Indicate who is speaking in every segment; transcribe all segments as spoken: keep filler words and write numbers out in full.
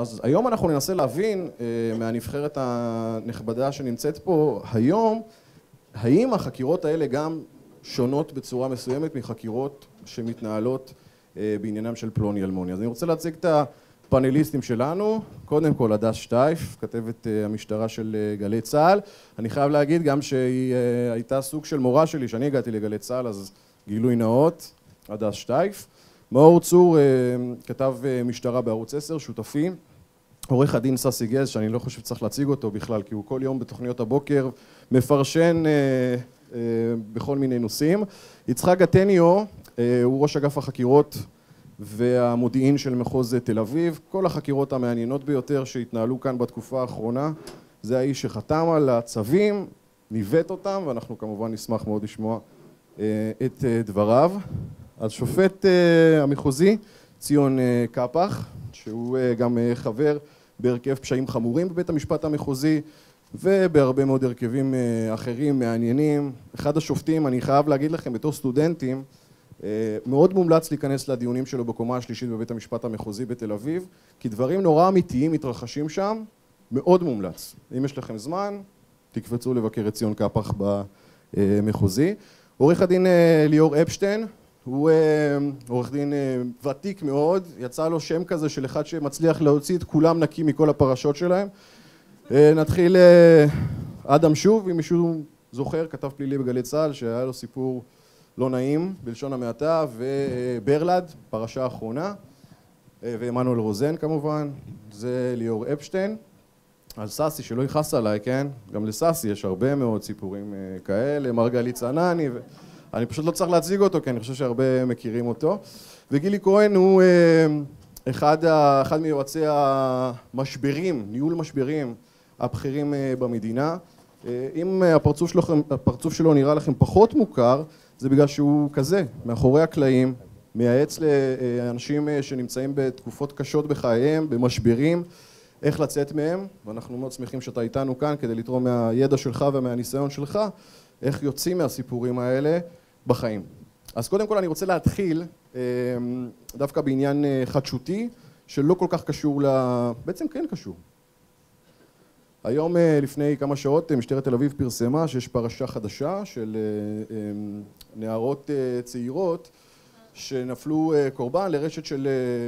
Speaker 1: אז היום אנחנו ננסה להבין מהנבחרת הנכבדה שנמצאת פה היום, האם החקירות האלה גם שונות בצורה מסוימת מחקירות שמתנהלות בעניינם של פלוני אלמוני. אז אני רוצה להציג את הפאנליסטים שלנו. קודם כל הדס שטייף, כתבת המשטרה של גלי צה"ל. אני חייב להגיד גם שהיא הייתה סוג של מורה שלי שאני הגעתי לגלי צה"ל, אז גילוי נאות, הדס שטייף. מאור צור, כתב משטרה בערוץ עשר, שותפים. עורך הדין ססי גז, שאני לא חושב שצריך להציג אותו בכלל, כי הוא כל יום בתוכניות הבוקר מפרשן בכל מיני נושאים. יצחק גטניו, הוא ראש אגף החקירות והמודיעין של מחוז תל אביב. כל החקירות המעניינות ביותר שהתנהלו כאן בתקופה האחרונה, זה האיש שחתם על הצווים, ניווט אותם, ואנחנו כמובן נשמח מאוד לשמוע את דבריו. אז שופט המחוזי, ציון קפח, שהוא גם חבר בהרכב פשעים חמורים בבית המשפט המחוזי, ובהרבה מאוד הרכבים אחרים מעניינים. אחד השופטים, אני חייב להגיד לכם, בתור סטודנטים, מאוד מומלץ להיכנס לדיונים שלו בקומה השלישית בבית המשפט המחוזי בתל אביב, כי דברים נורא אמיתיים מתרחשים שם, מאוד מומלץ. אם יש לכם זמן, תקפצו לבקר את ציון קפח במחוזי. עורך הדין ליאור אפשטיין, הוא עורך דין ותיק מאוד, יצא לו שם כזה של אחד שמצליח להוציא את כולם נקי מכל הפרשות שלהם. נתחיל אדם שוב, אם מישהו זוכר, כתב פלילי בגלי צה"ל שהיה לו סיפור לא נעים בלשון המעטה, וברלד, פרשה האחרונה, ואמנואל רוזן כמובן, זה ליאור אפשטיין. על ססי שלא יכעס עליי, כן? גם לססי יש הרבה מאוד סיפורים כאלה, מרגלית צנני, ו... אני פשוט לא צריך להציג אותו, כי אני חושב שהרבה מכירים אותו. וגילי כהן הוא אחד, אחד מיועצי המשברים, ניהול משברים הבכירים במדינה. אם הפרצוף שלו, הפרצוף שלו נראה לכם פחות מוכר, זה בגלל שהוא כזה, מאחורי הקלעים, מייעץ לאנשים שנמצאים בתקופות קשות בחייהם, במשברים, איך לצאת מהם, ואנחנו מאוד שמחים שאתה איתנו כאן כדי לתרום מהידע שלך ומהניסיון שלך, איך יוצאים מהסיפורים האלה בחיים. אז קודם כל אני רוצה להתחיל דווקא בעניין חדשותי, שלא כל כך קשור ל... בעצם כן קשור. היום לפני כמה שעות משטרת תל אביב פרסמה שיש פרשה חדשה של נערות צעירות שנפלו קורבן לרשת של,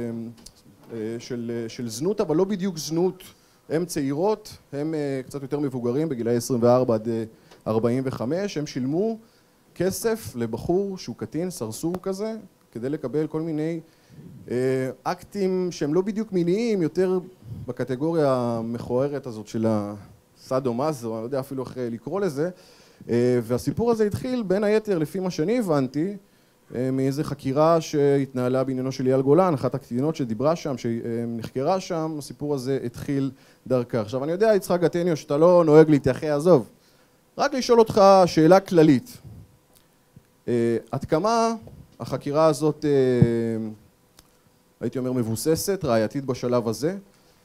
Speaker 1: של, של זנות, אבל לא בדיוק זנות. הן צעירות, הן קצת יותר מבוגרים, בגילאי עשרים וארבע עד ארבעים וחמש, הם שילמו כסף לבחור שהוא קטין, סרסור כזה, כדי לקבל כל מיני אקטים שהם לא בדיוק מיניים, יותר בקטגוריה המכוערת הזאת של הסאדו-מאזו, אני לא יודע אפילו איך לקרוא לזה. והסיפור הזה התחיל בין היתר, לפי מה שאני הבנתי, מאיזו חקירה שהתנהלה בעניינו של אייל גולן, אחת הקטינות שדיברה שם, שנחקרה שם, הסיפור הזה התחיל דרכה. עכשיו אני יודע, יצחק גטניו, שאתה לא נוהג להתייחס, עזוב. רק לשאול אותך שאלה כללית. עד כמה החקירה הזאת, הייתי אומר, מבוססת, ראייתית בשלב הזה,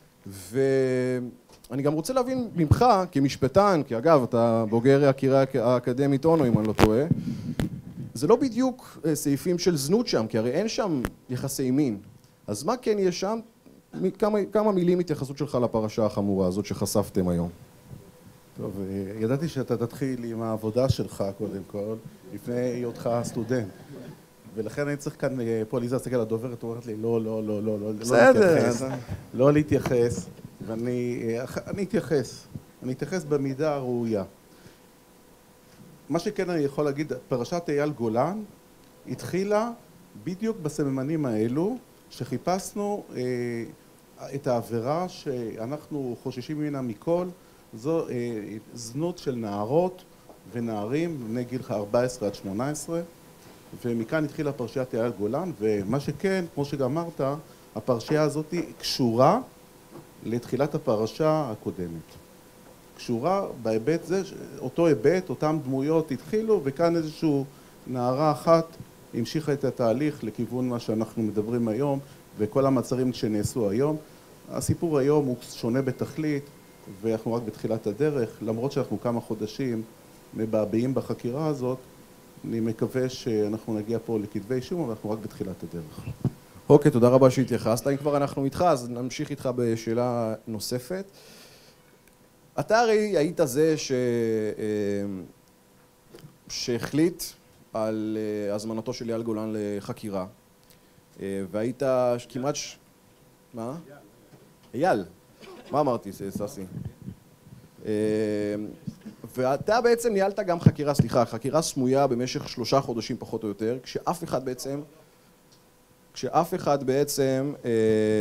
Speaker 1: ואני גם רוצה להבין ממך כמשפטן, כי אגב, אתה בוגר הקריה האקדמית אונו, אם אני לא טועה, זה לא בדיוק סעיפים של זנות שם, כי הרי אין שם יחסי מין. אז מה כן יש שם? כמה, כמה מילים התייחסות שלך לפרשה החמורה הזאת שחשפתם היום?
Speaker 2: טוב, ידעתי שאתה תתחיל עם העבודה שלך קודם כל, לפני היותך סטודנט. ולכן אני צריך כאן פה ליזה להסתכל על הדוברת, אומרת לי לא, לא, לא, לא, לא,
Speaker 1: בסדר.
Speaker 2: לא להתייחס, ואני אני אתייחס, אני אתייחס במידה הראויה. מה שכן אני יכול להגיד, פרשת אייל גולן התחילה בדיוק בסממנים האלו, שחיפשנו אה, את העבירה שאנחנו חוששים ממנה מכל, זו אה, זנות של נערות ונערים בני גיל ארבע עשרה עד שמונה עשרה, ומכאן התחילה פרשיית אייל גולן, ומה שכן, כמו שגם אמרת, הפרשייה הזאת קשורה לתחילת הפרשה הקודמת. קשורה בהיבט זה, אותו היבט, אותם דמויות התחילו, וכאן איזושהי נערה אחת המשיכה את התהליך לכיוון מה שאנחנו מדברים היום, וכל המצרים שנעשו היום. הסיפור היום הוא שונה בתכלית, ואנחנו רק בתחילת הדרך, למרות שאנחנו כמה חודשים מבעבעים בחקירה הזאת, אני מקווה שאנחנו נגיע פה לכתבי אישום, אבל אנחנו רק בתחילת הדרך.
Speaker 1: אוקיי, תודה רבה שהתייחסת. אם כבר אנחנו איתך, אז נמשיך איתך בשאלה נוספת. אתה הרי היית זה ש... שהחליט על הזמנתו של אייל גולן לחקירה, והיית כמעט... ש... מה? אייל. מה אמרתי, ססי? ואתה בעצם ניהלת גם חקירה, סליחה, חקירה סמויה במשך שלושה חודשים פחות או יותר, כשאף אחד בעצם, כשאף אחד בעצם אה,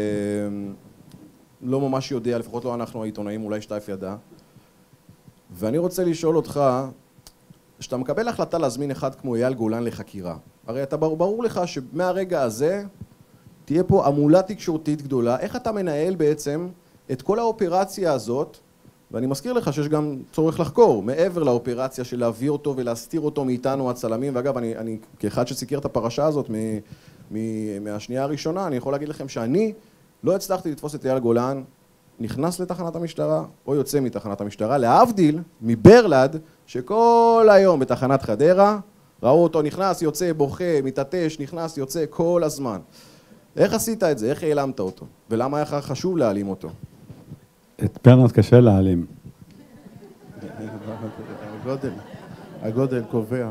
Speaker 1: לא ממש יודע, לפחות לא אנחנו העיתונאים, אולי שטייף ידע. ואני רוצה לשאול אותך, שאתה מקבל החלטה להזמין אחד כמו אייל גולן לחקירה, הרי אתה ברור, ברור לך שמהרגע הזה תהיה פה עמולה תקשורתית גדולה, איך אתה מנהל בעצם את כל האופרציה הזאת, ואני מזכיר לך שיש גם צורך לחקור, מעבר לאופרציה של להביא אותו ולהסתיר אותו מאיתנו הצלמים, ואגב, אני, אני כאחד שסיקר את הפרשה הזאת מ, מ, מהשנייה הראשונה, אני יכול להגיד לכם שאני לא הצלחתי לתפוס את אייל גולן, נכנס לתחנת המשטרה או יוצא מתחנת המשטרה, להבדיל מברלד, שכל היום בתחנת חדרה, ראו אותו נכנס, יוצא, בוכה, מתעטש, נכנס, יוצא כל הזמן. איך עשית את זה? איך העלמת אותו? ולמה היה חשוב להעלים אותו?
Speaker 3: את ברנרד קשה להעלים.
Speaker 2: הגודל, הגודל קובע.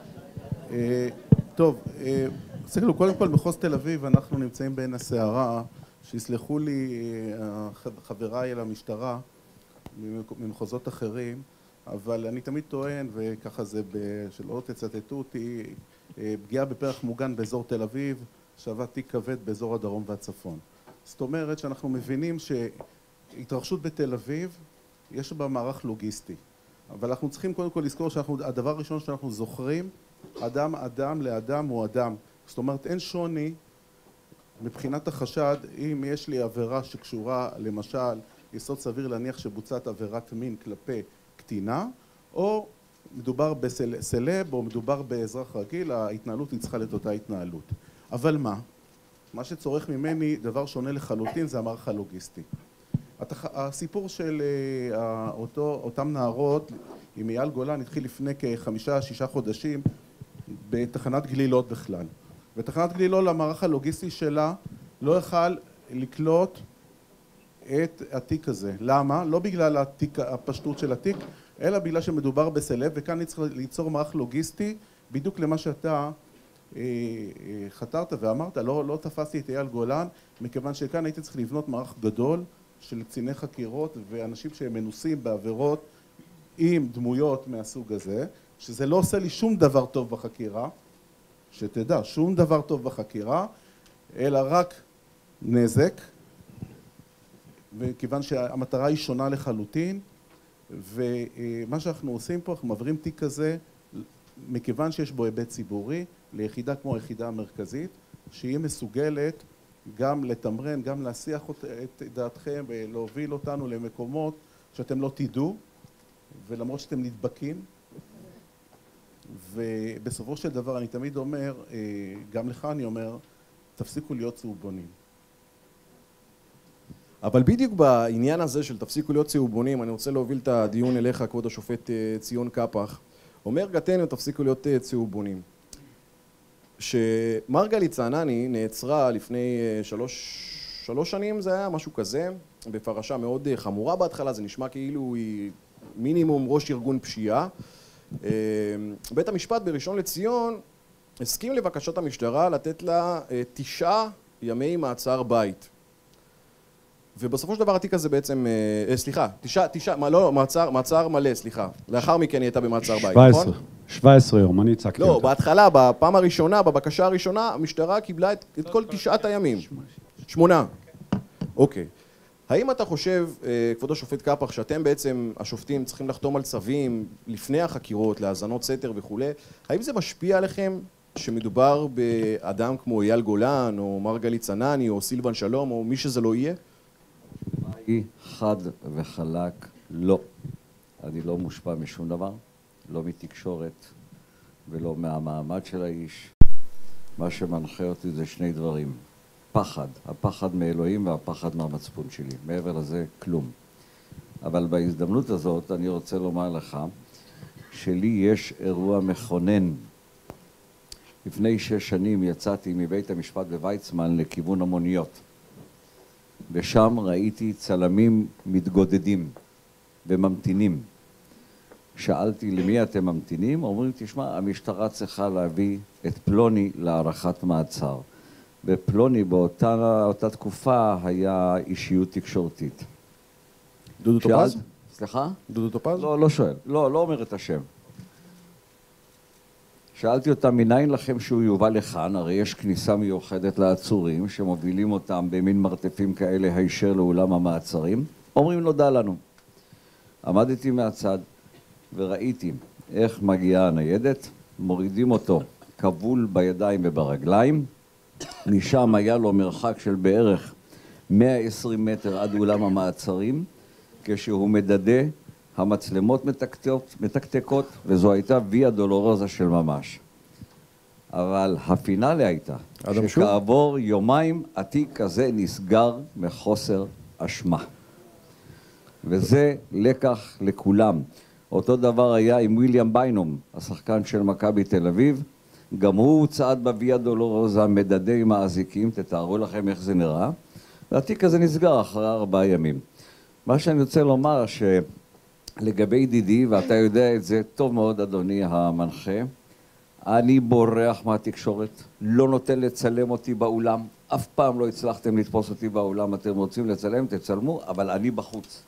Speaker 2: טוב, תסתכלו, קודם כל מחוז תל אביב אנחנו נמצאים בין הסערה, שיסלחו לי חבריי אל המשטרה ממחוזות אחרים, אבל אני תמיד טוען, וככה זה שלא תצטטו אותי, פגיעה בפרח מוגן באזור תל אביב, שווה תיק כבד באזור הדרום והצפון. זאת אומרת שאנחנו מבינים שהתרחשות בתל אביב יש בה מערך לוגיסטי, אבל אנחנו צריכים קודם כל לזכור שהדבר הראשון שאנחנו זוכרים, אדם אדם לאדם הוא אדם. זאת אומרת אין שוני מבחינת החשד אם יש לי עבירה שקשורה למשל יסוד סביר להניח שבוצעת עבירת מין כלפי קטינה, או מדובר בסלב או מדובר באזרח רגיל, ההתנהלות היא צריכה להיות אותה התנהלות. אבל מה? מה שצורך ממני דבר שונה לחלוטין זה המערך הלוגיסטי. הסיפור של אותו, אותם נערות עם אייל גולן התחיל לפני כחמישה, שישה חודשים בתחנת גלילות בכלל. ותחנת גלילות, המערך הלוגיסטי שלה לא יכל לקלוט את התיק הזה. למה? לא בגלל התיק, הפשטות של התיק, אלא בגלל שמדובר בסלב, וכאן צריך ליצור מערך לוגיסטי בדיוק למה שאתה חתרת ואמרת, לא, לא תפסתי את אייל גולן, מכיוון שכאן הייתי צריך לבנות מערך גדול של קציני חקירות ואנשים שהם מנוסים בעבירות עם דמויות מהסוג הזה, שזה לא עושה לי שום דבר טוב בחקירה, שתדע, שום דבר טוב בחקירה, אלא רק נזק, וכיוון שהמטרה היא שונה לחלוטין, ומה שאנחנו עושים פה, אנחנו מעבירים תיק כזה, מכיוון שיש בו היבט ציבורי, ליחידה כמו היחידה המרכזית, שהיא מסוגלת גם לתמרן, גם להסיח את דעתכם ולהוביל אותנו למקומות שאתם לא תדעו, ולמרות שאתם נדבקים. ובסופו של דבר אני תמיד אומר, גם לך אני אומר, תפסיקו להיות צהובונים.
Speaker 1: אבל בדיוק בעניין הזה של תפסיקו להיות צהובונים, אני רוצה להוביל את הדיון אליך, כבוד השופט ציון קפח. אומר גתנו, תפסיקו להיות צהובונים. שמרגלית צענני נעצרה לפני שלוש, שלוש שנים, זה היה משהו כזה, בפרשה מאוד חמורה בהתחלה, זה נשמע כאילו היא מינימום ראש ארגון פשיעה. בית המשפט בראשון לציון הסכים לבקשת המשטרה לתת לה תשעה ימי מעצר בית. ובסופו של דבר התיק הזה בעצם, אה, סליחה, תשעה, תשעה, מה, לא, מעצר, מעצר מלא, סליחה. לאחר מכן היא הייתה במעצר בית,
Speaker 3: שבע עשרה,
Speaker 1: נכון?
Speaker 3: שבע עשרה יום, אני הצגתי
Speaker 1: לא,
Speaker 3: אותה.
Speaker 1: בהתחלה, בפעם הראשונה, בבקשה הראשונה, המשטרה קיבלה את, את כל תשעת הימים. שמונה. אוקיי. האם אתה חושב, אה, כבוד השופט קפח, שאתם בעצם, השופטים, צריכים לחתום על צווים לפני החקירות, להאזנות סתר וכו', האם זה משפיע עליכם שמדובר באדם כמו אייל גולן, או מרגלית צענני, או סילבן שלום, או מי שזה לא יהיה?
Speaker 4: היא חד וחלק לא. אני לא מושפע משום דבר, לא מתקשורת ולא מהמעמד של האיש. מה שמנחה אותי זה שני דברים. פחד, הפחד מאלוהים והפחד מהמצפון שלי. מעבר לזה, כלום. אבל בהזדמנות הזאת אני רוצה לומר לך שלי יש אירוע מכונן לפני שש שנים יצאתי מבית המשפט בוויצמן לכיוון המוניות, ושם ראיתי צלמים מתגודדים וממתינים. שאלתי למי אתם ממתינים? אומרים, תשמע, המשטרה צריכה להביא את פלוני להארכת מעצר. ופלוני באותה אותה תקופה היה אישיות תקשורתית.
Speaker 1: דודו טופז?
Speaker 4: סליחה?
Speaker 1: דודו טופז?
Speaker 4: לא, לא שואל. לא, לא אומר את השם. שאלתי אותם, מניין לכם שהוא יובא לכאן? הרי יש כניסה מיוחדת לעצורים שמובילים אותם במין מרתפים כאלה הישר לאולם המעצרים. אומרים, נודע לנו. עמדתי מהצד וראיתי איך מגיעה הניידת, מורידים אותו כבול בידיים וברגליים, משם היה לו מרחק של בערך מאה ועשרים מטר עד אולם המעצרים, כשהוא מדדה, המצלמות מתקתקות, מתקתקות, וזו הייתה ויה דולורוזה של ממש. אבל הפינאלי הייתה, שכעבור יומיים התיק הזה נסגר מחוסר אשמה. וזה לקח לכולם. אותו דבר היה עם וויליאם ביינום, השחקן של מכבי תל אביב, גם הוא צעד בוויה דולורוזה, מדדה עם האזיקים, תתארו לכם איך זה נראה, והתיק הזה נסגר אחרי ארבעה ימים. מה שאני רוצה לומר שלגבי דידי, ואתה יודע את זה טוב מאוד אדוני המנחה, אני בורח מהתקשורת, לא נותן לצלם אותי באולם, אף פעם לא הצלחתם לתפוס אותי באולם, אתם רוצים לצלם, תצלמו, אבל אני בחוץ.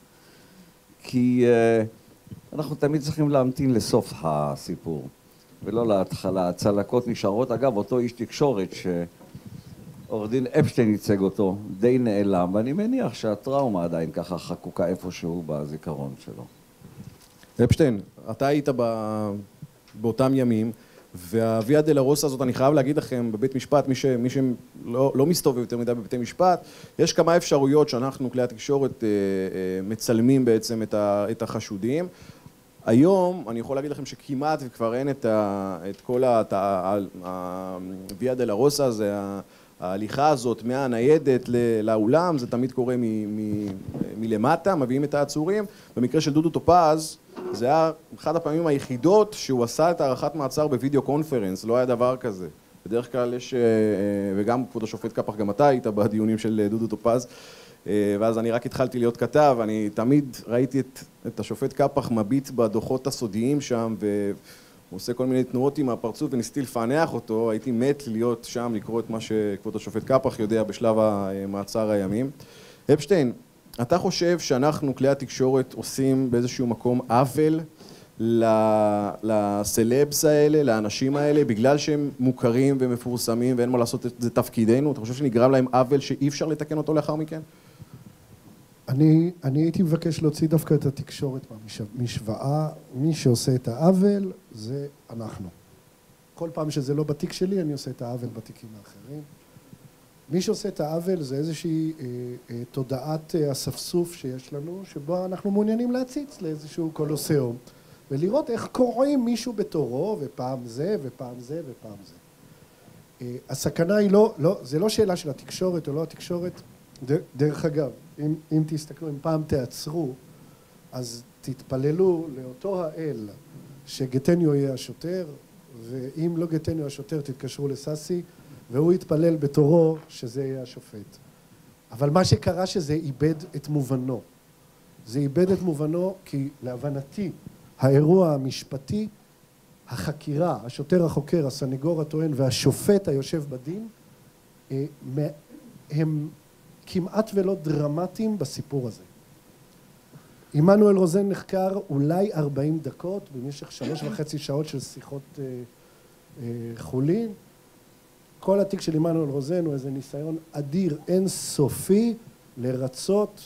Speaker 4: כי uh, אנחנו תמיד צריכים להמתין לסוף הסיפור, ולא להתחלה. הצלקות נשארות. אגב, אותו איש תקשורת שעורך דין אפשטיין ייצג אותו, די נעלם, ואני מניח שהטראומה עדיין ככה חקוקה איפשהו בזיכרון שלו.
Speaker 1: אפשטיין, אתה היית ב... באותם ימים, והוויה דולורוזה הזאת, אני חייב להגיד לכם, בבית משפט, מי, ש... מי שלא לא מסתובב יותר מדי בבתי משפט, יש כמה אפשרויות שאנחנו, כלי התקשורת, מצלמים בעצם את, ה... את החשודים. היום, אני יכול להגיד לכם שכמעט וכבר אין את, ה... את כל הוויה דולורוזה, זה ההליכה הזאת מהניידת לאולם, זה תמיד קורה מ... מ... מלמטה, מביאים את העצורים. במקרה של דודו טופז, זה היה אחת הפעמים היחידות שהוא עשה את הערכת מעצר בווידאו קונפרנס, לא היה דבר כזה. בדרך כלל יש, וגם כבוד השופט קפח, גם אתה היית בדיונים של דודו טופז, ואז אני רק התחלתי להיות כתב, אני תמיד ראיתי את, את השופט קפח מביט בדוחות הסודיים שם, והוא עושה כל מיני תנועות עם הפרצוף וניסיתי לפענח אותו, הייתי מת להיות שם, לקרוא את מה שכבוד השופט קפח יודע בשלב המעצר הימים. אפשטיין, אתה חושב שאנחנו, כלי התקשורת, עושים באיזשהו מקום עוול לסלבס האלה, לאנשים האלה, בגלל שהם מוכרים ומפורסמים ואין מה לעשות את זה תפקידנו? אתה חושב שנגרם להם עוול שאי אפשר לתקן אותו לאחר מכן?
Speaker 5: אני, אני הייתי מבקש להוציא דווקא את התקשורת מהמשוואה. מי שעושה את העוול זה אנחנו. כל פעם שזה לא בתיק שלי, אני עושה את העוול בתיקים האחרים. מי שעושה את העוול זה איזושהי אה, אה, תודעת אה, הספסוף שיש לנו, שבו אנחנו מעוניינים להציץ לאיזשהו קולוסיאום, ולראות איך קוראים מישהו בתורו, ופעם זה, ופעם זה, ופעם זה. אה, הסכנה היא לא, לא, זה לא שאלה של התקשורת או לא התקשורת. ד, דרך אגב, אם, אם תסתכלו, אם פעם תעצרו, אז תתפללו לאותו האל שגטניו יהיה השוטר, ואם לא גטניו השוטר, תתקשרו לססי, והוא יתפלל בתורו שזה יהיה השופט. אבל מה שקרה שזה איבד את מובנו. זה איבד את מובנו כי להבנתי האירוע המשפטי, החקירה, השוטר החוקר, הסניגור הטוען והשופט היושב בדין, הם כמעט ולא דרמטיים בסיפור הזה. עמנואל רוזן נחקר אולי ארבעים דקות במשך שלוש וחצי שעות של שיחות חולין. כל התיק של עמנואל רוזן הוא איזה ניסיון אדיר, אינסופי, לרצות,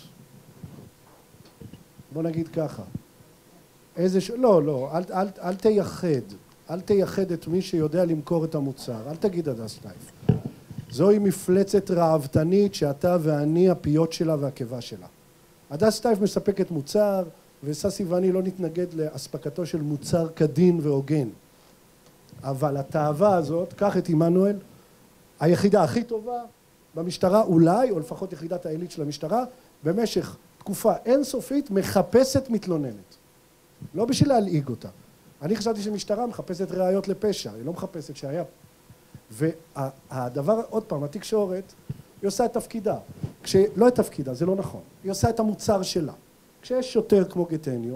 Speaker 5: בוא נגיד ככה, איזה ש... לא, לא, אל, אל, אל תייחד, אל תייחד את מי שיודע למכור את המוצר, אל תגיד הדס שטייף. זוהי מפלצת רעבתנית שאתה ואני הפיות שלה והקיבה שלה. הדס שטייף מספקת מוצר, וססי ואני לא נתנגד להספקתו של מוצר כדין והוגן. אבל התאווה הזאת, קח את עמנואל, היחידה הכי טובה במשטרה, אולי, או לפחות יחידת העילית של המשטרה, במשך תקופה אינסופית מחפשת מתלוננת. לא בשביל להלעיג אותה. אני חשבתי שמשטרה מחפשת ראיות לפשע, היא לא מחפשת שהיה והדבר, עוד פעם, התקשורת, היא עושה את תפקידה. לא את תפקידה, זה לא נכון. היא עושה את המוצר שלה. כשיש שוטר כמו גטניו,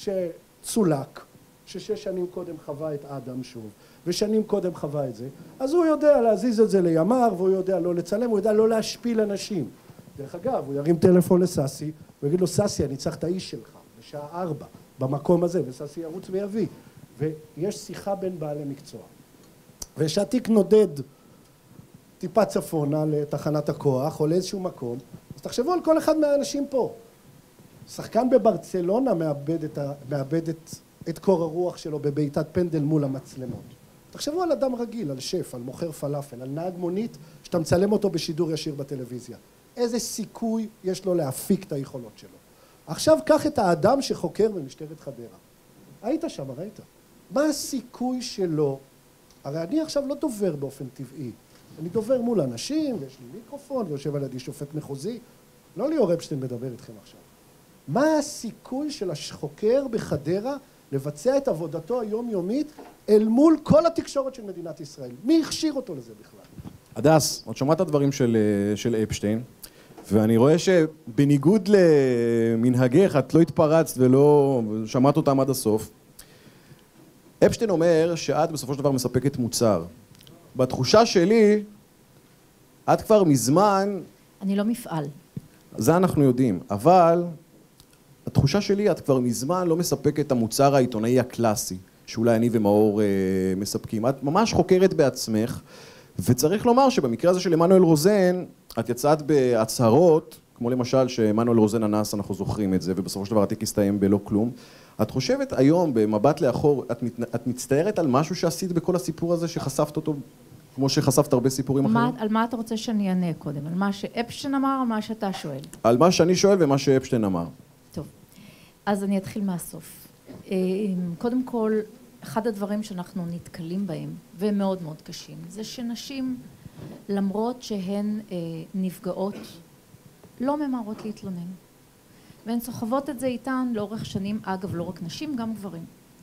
Speaker 5: שצולק, ששש שנים קודם חווה את אדם שוב, ושנים קודם חווה את זה, אז הוא יודע להזיז את זה לימר, והוא יודע לא לצלם, הוא יודע לא להשפיל אנשים. דרך אגב, הוא ירים טלפון לססי, הוא יגיד לו, ססי, אני צריך את האיש שלך, בשעה ארבע, במקום הזה, וססי ירוץ ויביא. ויש שיחה בין בעלי מקצוע. ושהתיק נודד טיפה צפונה לתחנת הכוח, או לאיזשהו מקום, אז תחשבו על כל אחד מהאנשים פה. שחקן בברצלונה מאבד את, ה... מאבד את... את קור הרוח שלו בביתת פנדל מול המצלמות. תחשבו על אדם רגיל, על שף, על מוכר פלאפל, על נהג מונית, שאתה מצלם אותו בשידור ישיר בטלוויזיה. איזה סיכוי יש לו להפיק את היכולות שלו. עכשיו קח את האדם שחוקר במשטרת חדרה. היית שם, ראית. מה הסיכוי שלו? הרי אני עכשיו לא דובר באופן טבעי. אני דובר מול אנשים, ויש לי מיקרופון, ויושב על ידי שופט מחוזי. לא ליאור אפשטיין מדבר איתכם עכשיו. מה הסיכוי של החוקר בחדרה לבצע את עבודתו היומיומית אל מול כל התקשורת של מדינת ישראל? מי הכשיר אותו לזה בכלל?
Speaker 1: הדס, עוד שמעת הדברים של, של אפשטיין, ואני רואה שבניגוד למנהגך, את לא התפרצת ולא שמעת אותם עד הסוף. אפשטיין אומר שאת בסופו של דבר מספקת מוצר. בתחושה שלי, את כבר מזמן...
Speaker 6: אני לא מפעל.
Speaker 1: זה אנחנו יודעים, אבל התחושה שלי, את כבר מזמן לא מספקת את המוצר העיתונאי הקלאסי, שאולי אני ומאור אה, מספקים. את ממש חוקרת בעצמך, וצריך לומר שבמקרה הזה של עמנואל רוזן, את יצאת בהצהרות, כמו למשל שעמנואל רוזן אנס, אנחנו זוכרים את זה, ובסופו של דבר התיק הסתיים בלא כלום. את חושבת היום, במבט לאחור, את, מת, את מצטערת על משהו שעשית בכל הסיפור הזה, שחשפת אותו, כמו שחשפת הרבה סיפורים
Speaker 6: מה,
Speaker 1: אחרים?
Speaker 6: על מה אתה רוצה שאני אענה קודם? על מה שאפשטיין אמר או מה שאתה שואל?
Speaker 1: על מה שאני שואל ומה שאפשטיין אמר.
Speaker 6: טוב, אז אני אתחיל מהסוף. קודם כל, אחד הדברים שאנחנו נתקלים בהם, והם מאוד מאוד קשים, זה שנשים, למרות שהן נפגעות, לא ממהרות להתלונן. והן סוחבות את זה איתן לאורך שנים, אגב, לא רק נשים, גם גברים.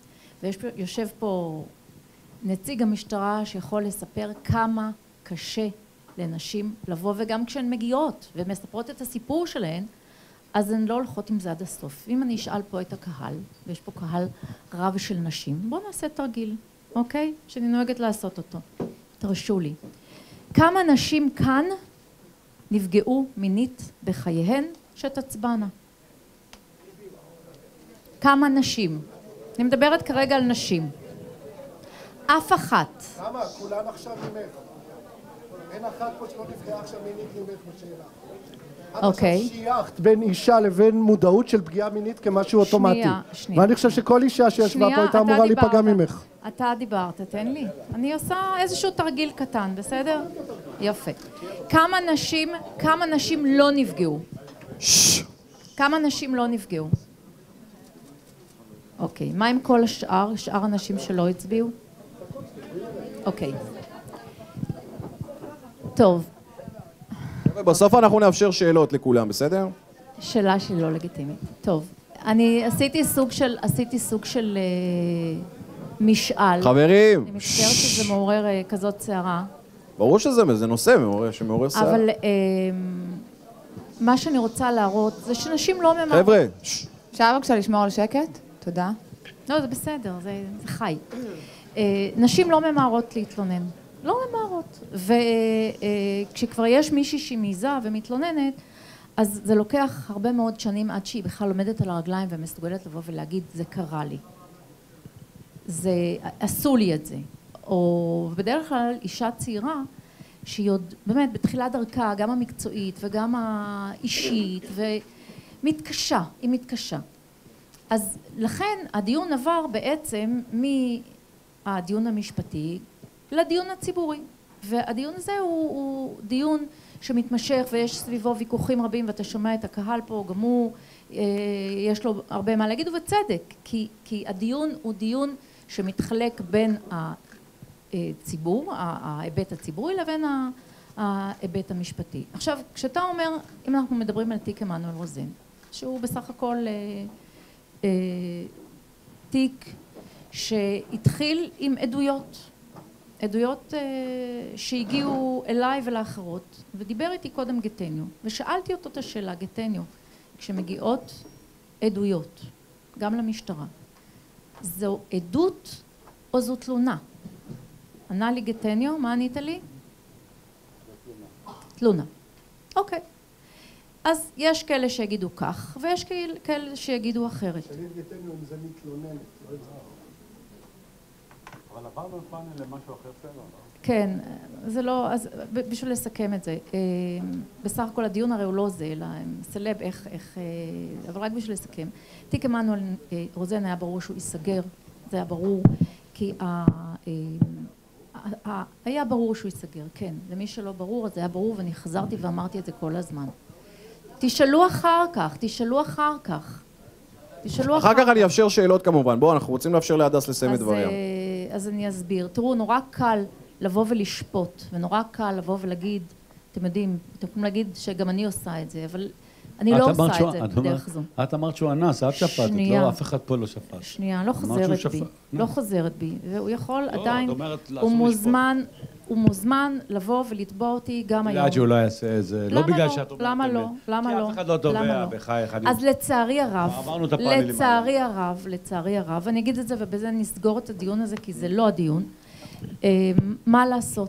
Speaker 6: ויושב פה נציג המשטרה שיכול לספר כמה קשה לנשים לבוא, וגם כשהן מגיעות ומספרות את הסיפור שלהן, אז הן לא הולכות עם זה עד הסוף. אם אני אשאל פה את הקהל, ויש פה קהל רב של נשים, בואו נעשה תרגיל, אוקיי? שאני נוהגת לעשות אותו. תרשו לי. כמה נשים כאן נפגעו מינית בחייהן שתצבנה? כמה נשים? אני מדברת כרגע על נשים. אף אחת.
Speaker 5: למה? כולן עכשיו ממך. אין אחת פה שלא נפגעה עכשיו מינית ממך בשאלה.
Speaker 6: אוקיי.
Speaker 5: את עכשיו שייכת בין אישה לבין מודעות של פגיעה מינית כמשהו אוטומטי.
Speaker 6: שנייה, שנייה.
Speaker 5: ואני חושב שכל אישה שישבה פה הייתה אמורה להיפגע ממך.
Speaker 6: אתה דיברת, תן לי. אני עושה איזשהו תרגיל קטן, בסדר? יפה. כמה נשים, כמה נשים לא נפגעו? כמה נשים לא נפגעו? אוקיי, מה עם כל השאר, שאר הנשים שלא הצביעו? אוקיי. טוב.
Speaker 1: בסוף אנחנו נאפשר שאלות לכולם, בסדר?
Speaker 6: שאלה שהיא לא לגיטימית. טוב, אני עשיתי סוג של, עשיתי סוג של אה, משאל.
Speaker 1: חברים.
Speaker 6: אני מצטערת שזה מעורר אה, כזאת סערה.
Speaker 1: ברור שזה, זה נושא מעורר, שמעורר סערה.
Speaker 6: אבל אה, מה שאני רוצה להראות זה שנשים לא ממהרות.
Speaker 1: חבר'ה.
Speaker 7: אפשר בבקשה לשמור על שקט? תודה.
Speaker 6: לא, זה בסדר, זה, זה חי. אה, נשים לא ממהרות להתלונן. לא ממהרות. וכשכבר יש מישהי שהיא מעיזה ומתלוננת, אז זה לוקח הרבה מאוד שנים עד שהיא בכלל עומדת על הרגליים ומסוגלת לבוא ולהגיד, זה קרה לי. זה, עשו לי את זה. או בדרך כלל אישה צעירה, שהיא עוד באמת בתחילת דרכה, גם המקצועית וגם האישית, ומתקשה, היא מתקשה. אז לכן הדיון עבר בעצם מהדיון המשפטי לדיון הציבורי. והדיון הזה הוא, הוא דיון שמתמשך ויש סביבו ויכוחים רבים, ואתה שומע את הקהל פה, גם הוא, יש לו הרבה מה להגיד, ובצדק, כי, כי הדיון הוא דיון שמתחלק בין הציבור, ההיבט הציבורי, לבין ההיבט המשפטי. עכשיו, כשאתה אומר, אם אנחנו מדברים על תיק עמנואל רוזן, שהוא בסך הכל אה, אה, תיק שהתחיל עם עדויות, עדויות שהגיעו אליי ולאחרות, ודיבר איתי קודם גטניו, ושאלתי אותו את השאלה, גטניו, כשמגיעות עדויות, גם למשטרה, זו עדות או זו תלונה? ענה לי גטניו, מה ענית לי? תלונה. אוקיי. אז יש כאלה שיגידו כך, ויש כאלה שיגידו אחרת.
Speaker 5: שאלי גטניו אם זה מתלוננת, לא יודע.
Speaker 3: אבל עברנו פאנל למשהו אחר שלנו.
Speaker 6: כן, זה לא, אז בשביל לסכם את זה, בסך הכל הדיון הרי הוא לא זה, אלא סלב איך, איך, אבל רק בשביל לסכם. תיק עמנואל רוזן היה ברור שהוא ייסגר, זה היה ברור, כי היה ברור שהוא ייסגר, כן, למי שלא ברור, אז זה היה ברור, ואני חזרתי ואמרתי את זה כל הזמן. תשאלו אחר כך, תשאלו אחר כך. תשאלו
Speaker 1: אחר כך אני אאפשר שאלות כמובן, בואו, אנחנו רוצים לאפשר להדס לסיים את דבריה.
Speaker 6: אז אני אסביר. תראו, נורא קל לבוא ולשפוט, ונורא קל לבוא ולהגיד, אתם יודעים, אתם יכולים להגיד שגם אני עושה את זה, אבל אני לא עושה את זה בדרך זו.
Speaker 3: את אמרת שהוא אנס, את שפטת, לא, אף אחד פה לא שפט.
Speaker 6: שנייה, לא חוזרת בי, לא חוזרת בי, והוא יכול עדיין, הוא מוזמן, הוא מוזמן לבוא ולתבוע אותי גם היום.
Speaker 3: עד שהוא לא יעשה את זה, לא בגלל שאת אומרת...
Speaker 6: למה לא? למה לא?
Speaker 3: כי אף אחד לא תובע בחייך.
Speaker 6: אז לצערי הרב, לצערי הרב, לצערי הרב, אני אגיד את זה ובזה נסגור את הדיון הזה כי זה לא הדיון, מה לעשות?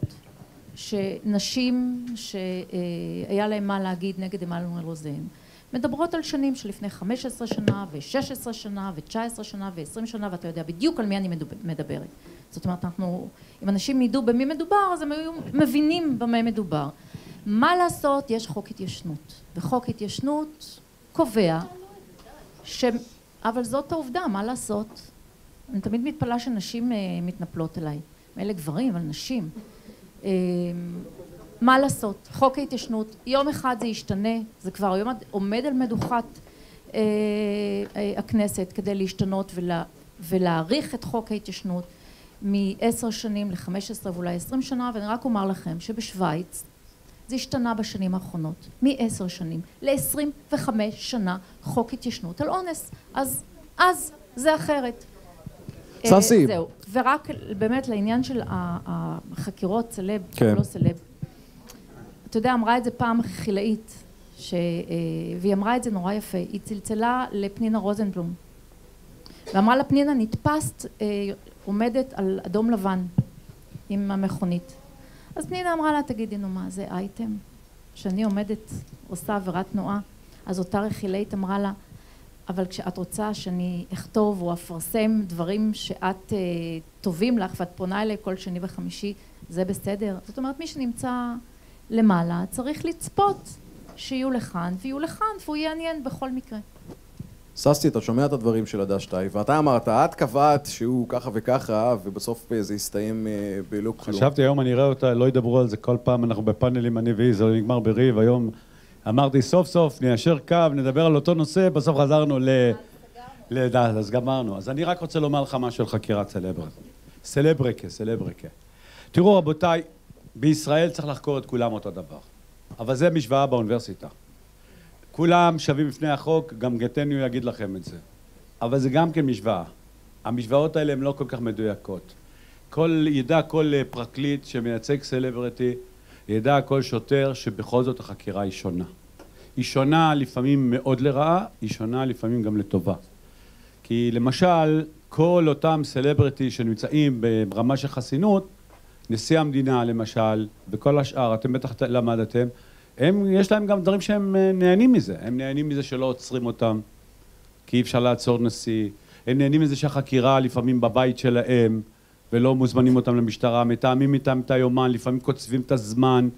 Speaker 6: שנשים שהיה להם מה להגיד נגד עמנואל רוזן, מדברות על שנים שלפני חמש עשרה שנה ו-שש עשרה שנה ו-תשע עשרה שנה ו-עשרים שנה, ואתה יודע בדיוק על מי אני מדברת. זאת אומרת, אנחנו, אם אנשים ידעו במי מדובר, אז הם היו מבינים במה מדובר. מה לעשות? יש חוק התיישנות, וחוק התיישנות קובע ש... אבל זאת העובדה, מה לעשות? אני תמיד מתפלאה שנשים מתנפלות אליי. אלה גברים, אבל נשים. מה לעשות? חוק ההתיישנות, יום אחד זה ישתנה, זה כבר היום עומד על מדוכת אה, אה, הכנסת כדי להשתנות ולה, ולהאריך את חוק ההתיישנות מ-עשר שנים ל-חמש עשרה ואולי עשרים שנה, ואני רק אומר לכם שבשוויץ זה השתנה בשנים האחרונות, מ-עשר שנים ל-עשרים וחמש שנה חוק התיישנות על אונס, אז, אז זה אחרת.
Speaker 1: ססי.
Speaker 6: אה, זהו, ורק באמת לעניין של החקירות סלב,
Speaker 1: כן.
Speaker 6: לא סלב, אתה יודע, אמרה את זה פעם חילאית, ש... והיא אמרה את זה נורא יפה, היא צלצלה לפנינה רוזנבלום, ואמרה לה, פנינה, נתפסת, עומדת על אדום לבן עם המכונית. אז פנינה אמרה לה, תגידי, נו מה, זה אייטם, שאני עומדת, עושה עבירת תנועה. אז אותה חילאית אמרה לה, אבל כשאת רוצה שאני אכתוב או אפרסם דברים שאת טובים לך, ואת פונה אליי כל שני וחמישי, זה בסדר? זאת אומרת, מי שנמצא למעלה צריך לצפות שיהיו לכאן ויהיו לכאן והוא יעניין בכל מקרה.
Speaker 1: ססי, אתה שומע את הדברים של הדס שטייף ואתה אמרת, את קבעת שהוא ככה וככה ובסוף זה יסתיים בלא כלום.
Speaker 3: חשבתי היום אני אראה אותה, לא ידברו על זה כל פעם, אנחנו בפאנלים אני והיא, זה לא נגמר בריב, היום אמרתי סוף סוף ניישר קו, נדבר על אותו נושא, בסוף חזרנו ל... לדעת, אז גמרנו. אז אני רק רוצה לומר לך משהו על חקירת סלבריקה. סלבריקה, סלבריקה. תראו רבותיי, בישראל צריך לחקור את כולם אותו דבר, אבל זה משוואה באוניברסיטה. כולם שווים בפני החוק, גם גטניו יגיד לכם את זה. אבל זה גם כן משוואה. המשוואות האלה הן לא כל כך מדויקות. כל, ידע כל פרקליט שמייצג סלבריטי, ידע כל שוטר שבכל זאת החקירה היא שונה. היא שונה לפעמים מאוד לרעה, היא שונה לפעמים גם לטובה. כי למשל, כל אותם סלבריטי שנמצאים ברמה של חסינות, נשיא המדינה למשל, וכל השאר, אתם בטח למדתם, הם, יש להם גם דברים שהם נהנים מזה. הם נהנים מזה שלא עוצרים אותם, כי אי אפשר לעצור נשיא. הם נהנים מזה שהחקירה לפעמים בבית שלהם, ולא מוזמנים אותם למשטרה, מתאמים איתם את היומן, לפעמים קוצבים את הזמן.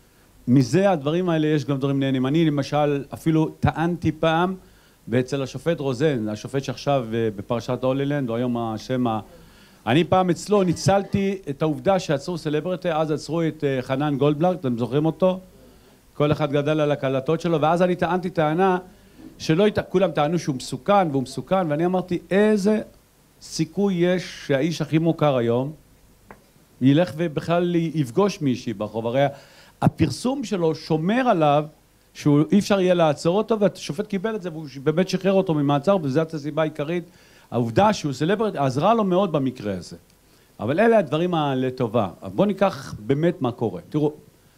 Speaker 3: מזה הדברים האלה יש גם דברים נהנים. אני למשל אפילו טענתי פעם, ואצל השופט רוזן, השופט שעכשיו בפרשת הולילנד, או היום השם ה... אני פעם אצלו ניצלתי את העובדה שעצרו סלבריטי, אז עצרו את חנן גולדבלט, אתם זוכרים אותו? כל אחד גדל על הקלטות שלו, ואז אני טענתי טענה שלא, כולם טענו שהוא מסוכן והוא מסוכן, ואני אמרתי איזה סיכוי יש שהאיש הכי מוכר היום ילך ובכלל יפגוש מישהי ברחוב. הרי הפרסום שלו שומר עליו שאי אפשר יהיה לעצור אותו, והשופט קיבל את זה והוא באמת שחרר אותו ממעצר, וזאת הסיבה העיקרית. העובדה שהוא סלבריטי עזרה לו מאוד במקרה הזה. אבל אלה הדברים לטובה. בואו ניקח באמת מה קורה. תראו,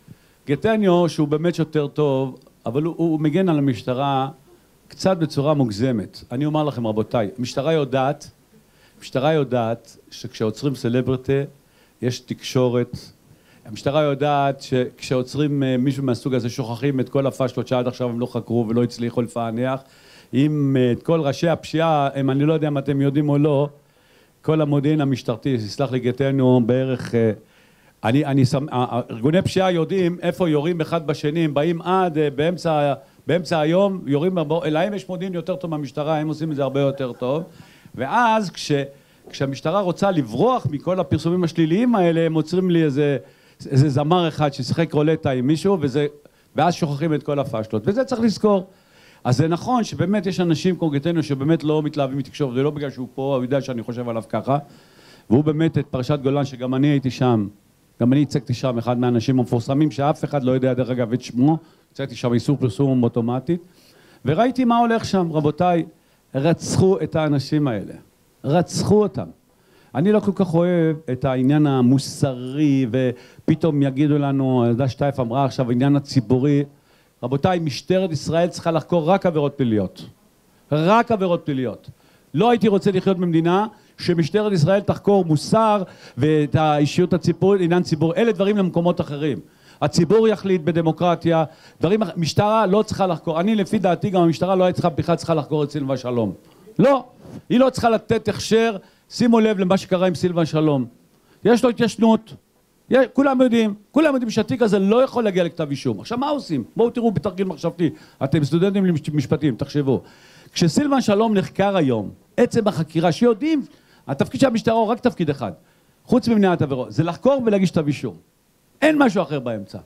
Speaker 3: גטניו, שהוא באמת שוטר טוב, אבל הוא, הוא מגן על המשטרה קצת בצורה מוגזמת. אני אומר לכם, רבותיי, המשטרה יודעת, המשטרה יודעת שכשעוצרים סלבריטי, יש תקשורת. המשטרה יודעת שכשעוצרים מישהו מהסוג הזה, שוכחים את כל הפשלות שעד עכשיו הם לא חקרו ולא הצליחו לפענח. אם את כל ראשי הפשיעה, אם אני לא יודע אם אתם יודעים או לא, כל המודיעין המשטרתי, יסלח לי גטניו, בערך... אני, אני, ארגוני פשיעה יודעים איפה יורים אחד בשני, הם באים עד באמצע, באמצע היום, יורים, להם יש מודיעין יותר טוב מהמשטרה, הם עושים את זה הרבה יותר טוב, ואז כש, כשהמשטרה רוצה לברוח מכל הפרסומים השליליים האלה, הם עוצרים לי איזה, איזה זמר אחד ששיחק רולטה עם מישהו, וזה, ואז שוכחים את כל הפשלות, וזה צריך לזכור. אז זה נכון שבאמת יש אנשים כמו גטניו שבאמת לא מתלהבים מתקשורת, זה לא בגלל שהוא פה, הוא יודע שאני חושב עליו ככה, והוא באמת את פרשת גולן, שגם אני הייתי שם, גם אני הצגתי שם אחד מהאנשים המפורסמים שאף אחד לא יודע דרך אגב את שמו, הצגתי שם איסור פרסום אוטומטית, וראיתי מה הולך שם, רבותיי, רצחו את האנשים האלה, רצחו אותם. אני לא כל כך אוהב את העניין המוסרי, ופתאום יגידו לנו, דש טייף אמרה עכשיו, העניין הציבורי, רבותיי, משטרת ישראל צריכה לחקור רק עבירות פליליות, רק עבירות פליליות. לא הייתי רוצה לחיות במדינה שמשטרת ישראל תחקור מוסר ואת האישיות הציבורית, עניין ציבור, אלה דברים למקומות אחרים. הציבור יחליט בדמוקרטיה, דברים, משטרה לא צריכה לחקור, אני לפי דעתי גם המשטרה לא הייתה בכלל צריכה לחקור את סילבן שלום. לא, היא לא צריכה לתת הכשר, שימו לב למה שקרה עם סילבן שלום. יש לו התיישנות, יש, כולם יודעים, כולם יודעים שהתיק הזה לא יכול להגיע לכתב אישום. עכשיו מה עושים? בואו תראו בתרגיל מחשבתי, אתם סטודנטים למשפטים, תחשבו. כשסילבן שלום נחקר היום, עצם החקירה שיודעים, התפקיד של המשטרה הוא רק תפקיד אחד, חוץ ממניעת עבירות, זה לחקור ולהגיש כתב אישום. אין משהו אחר באמצע.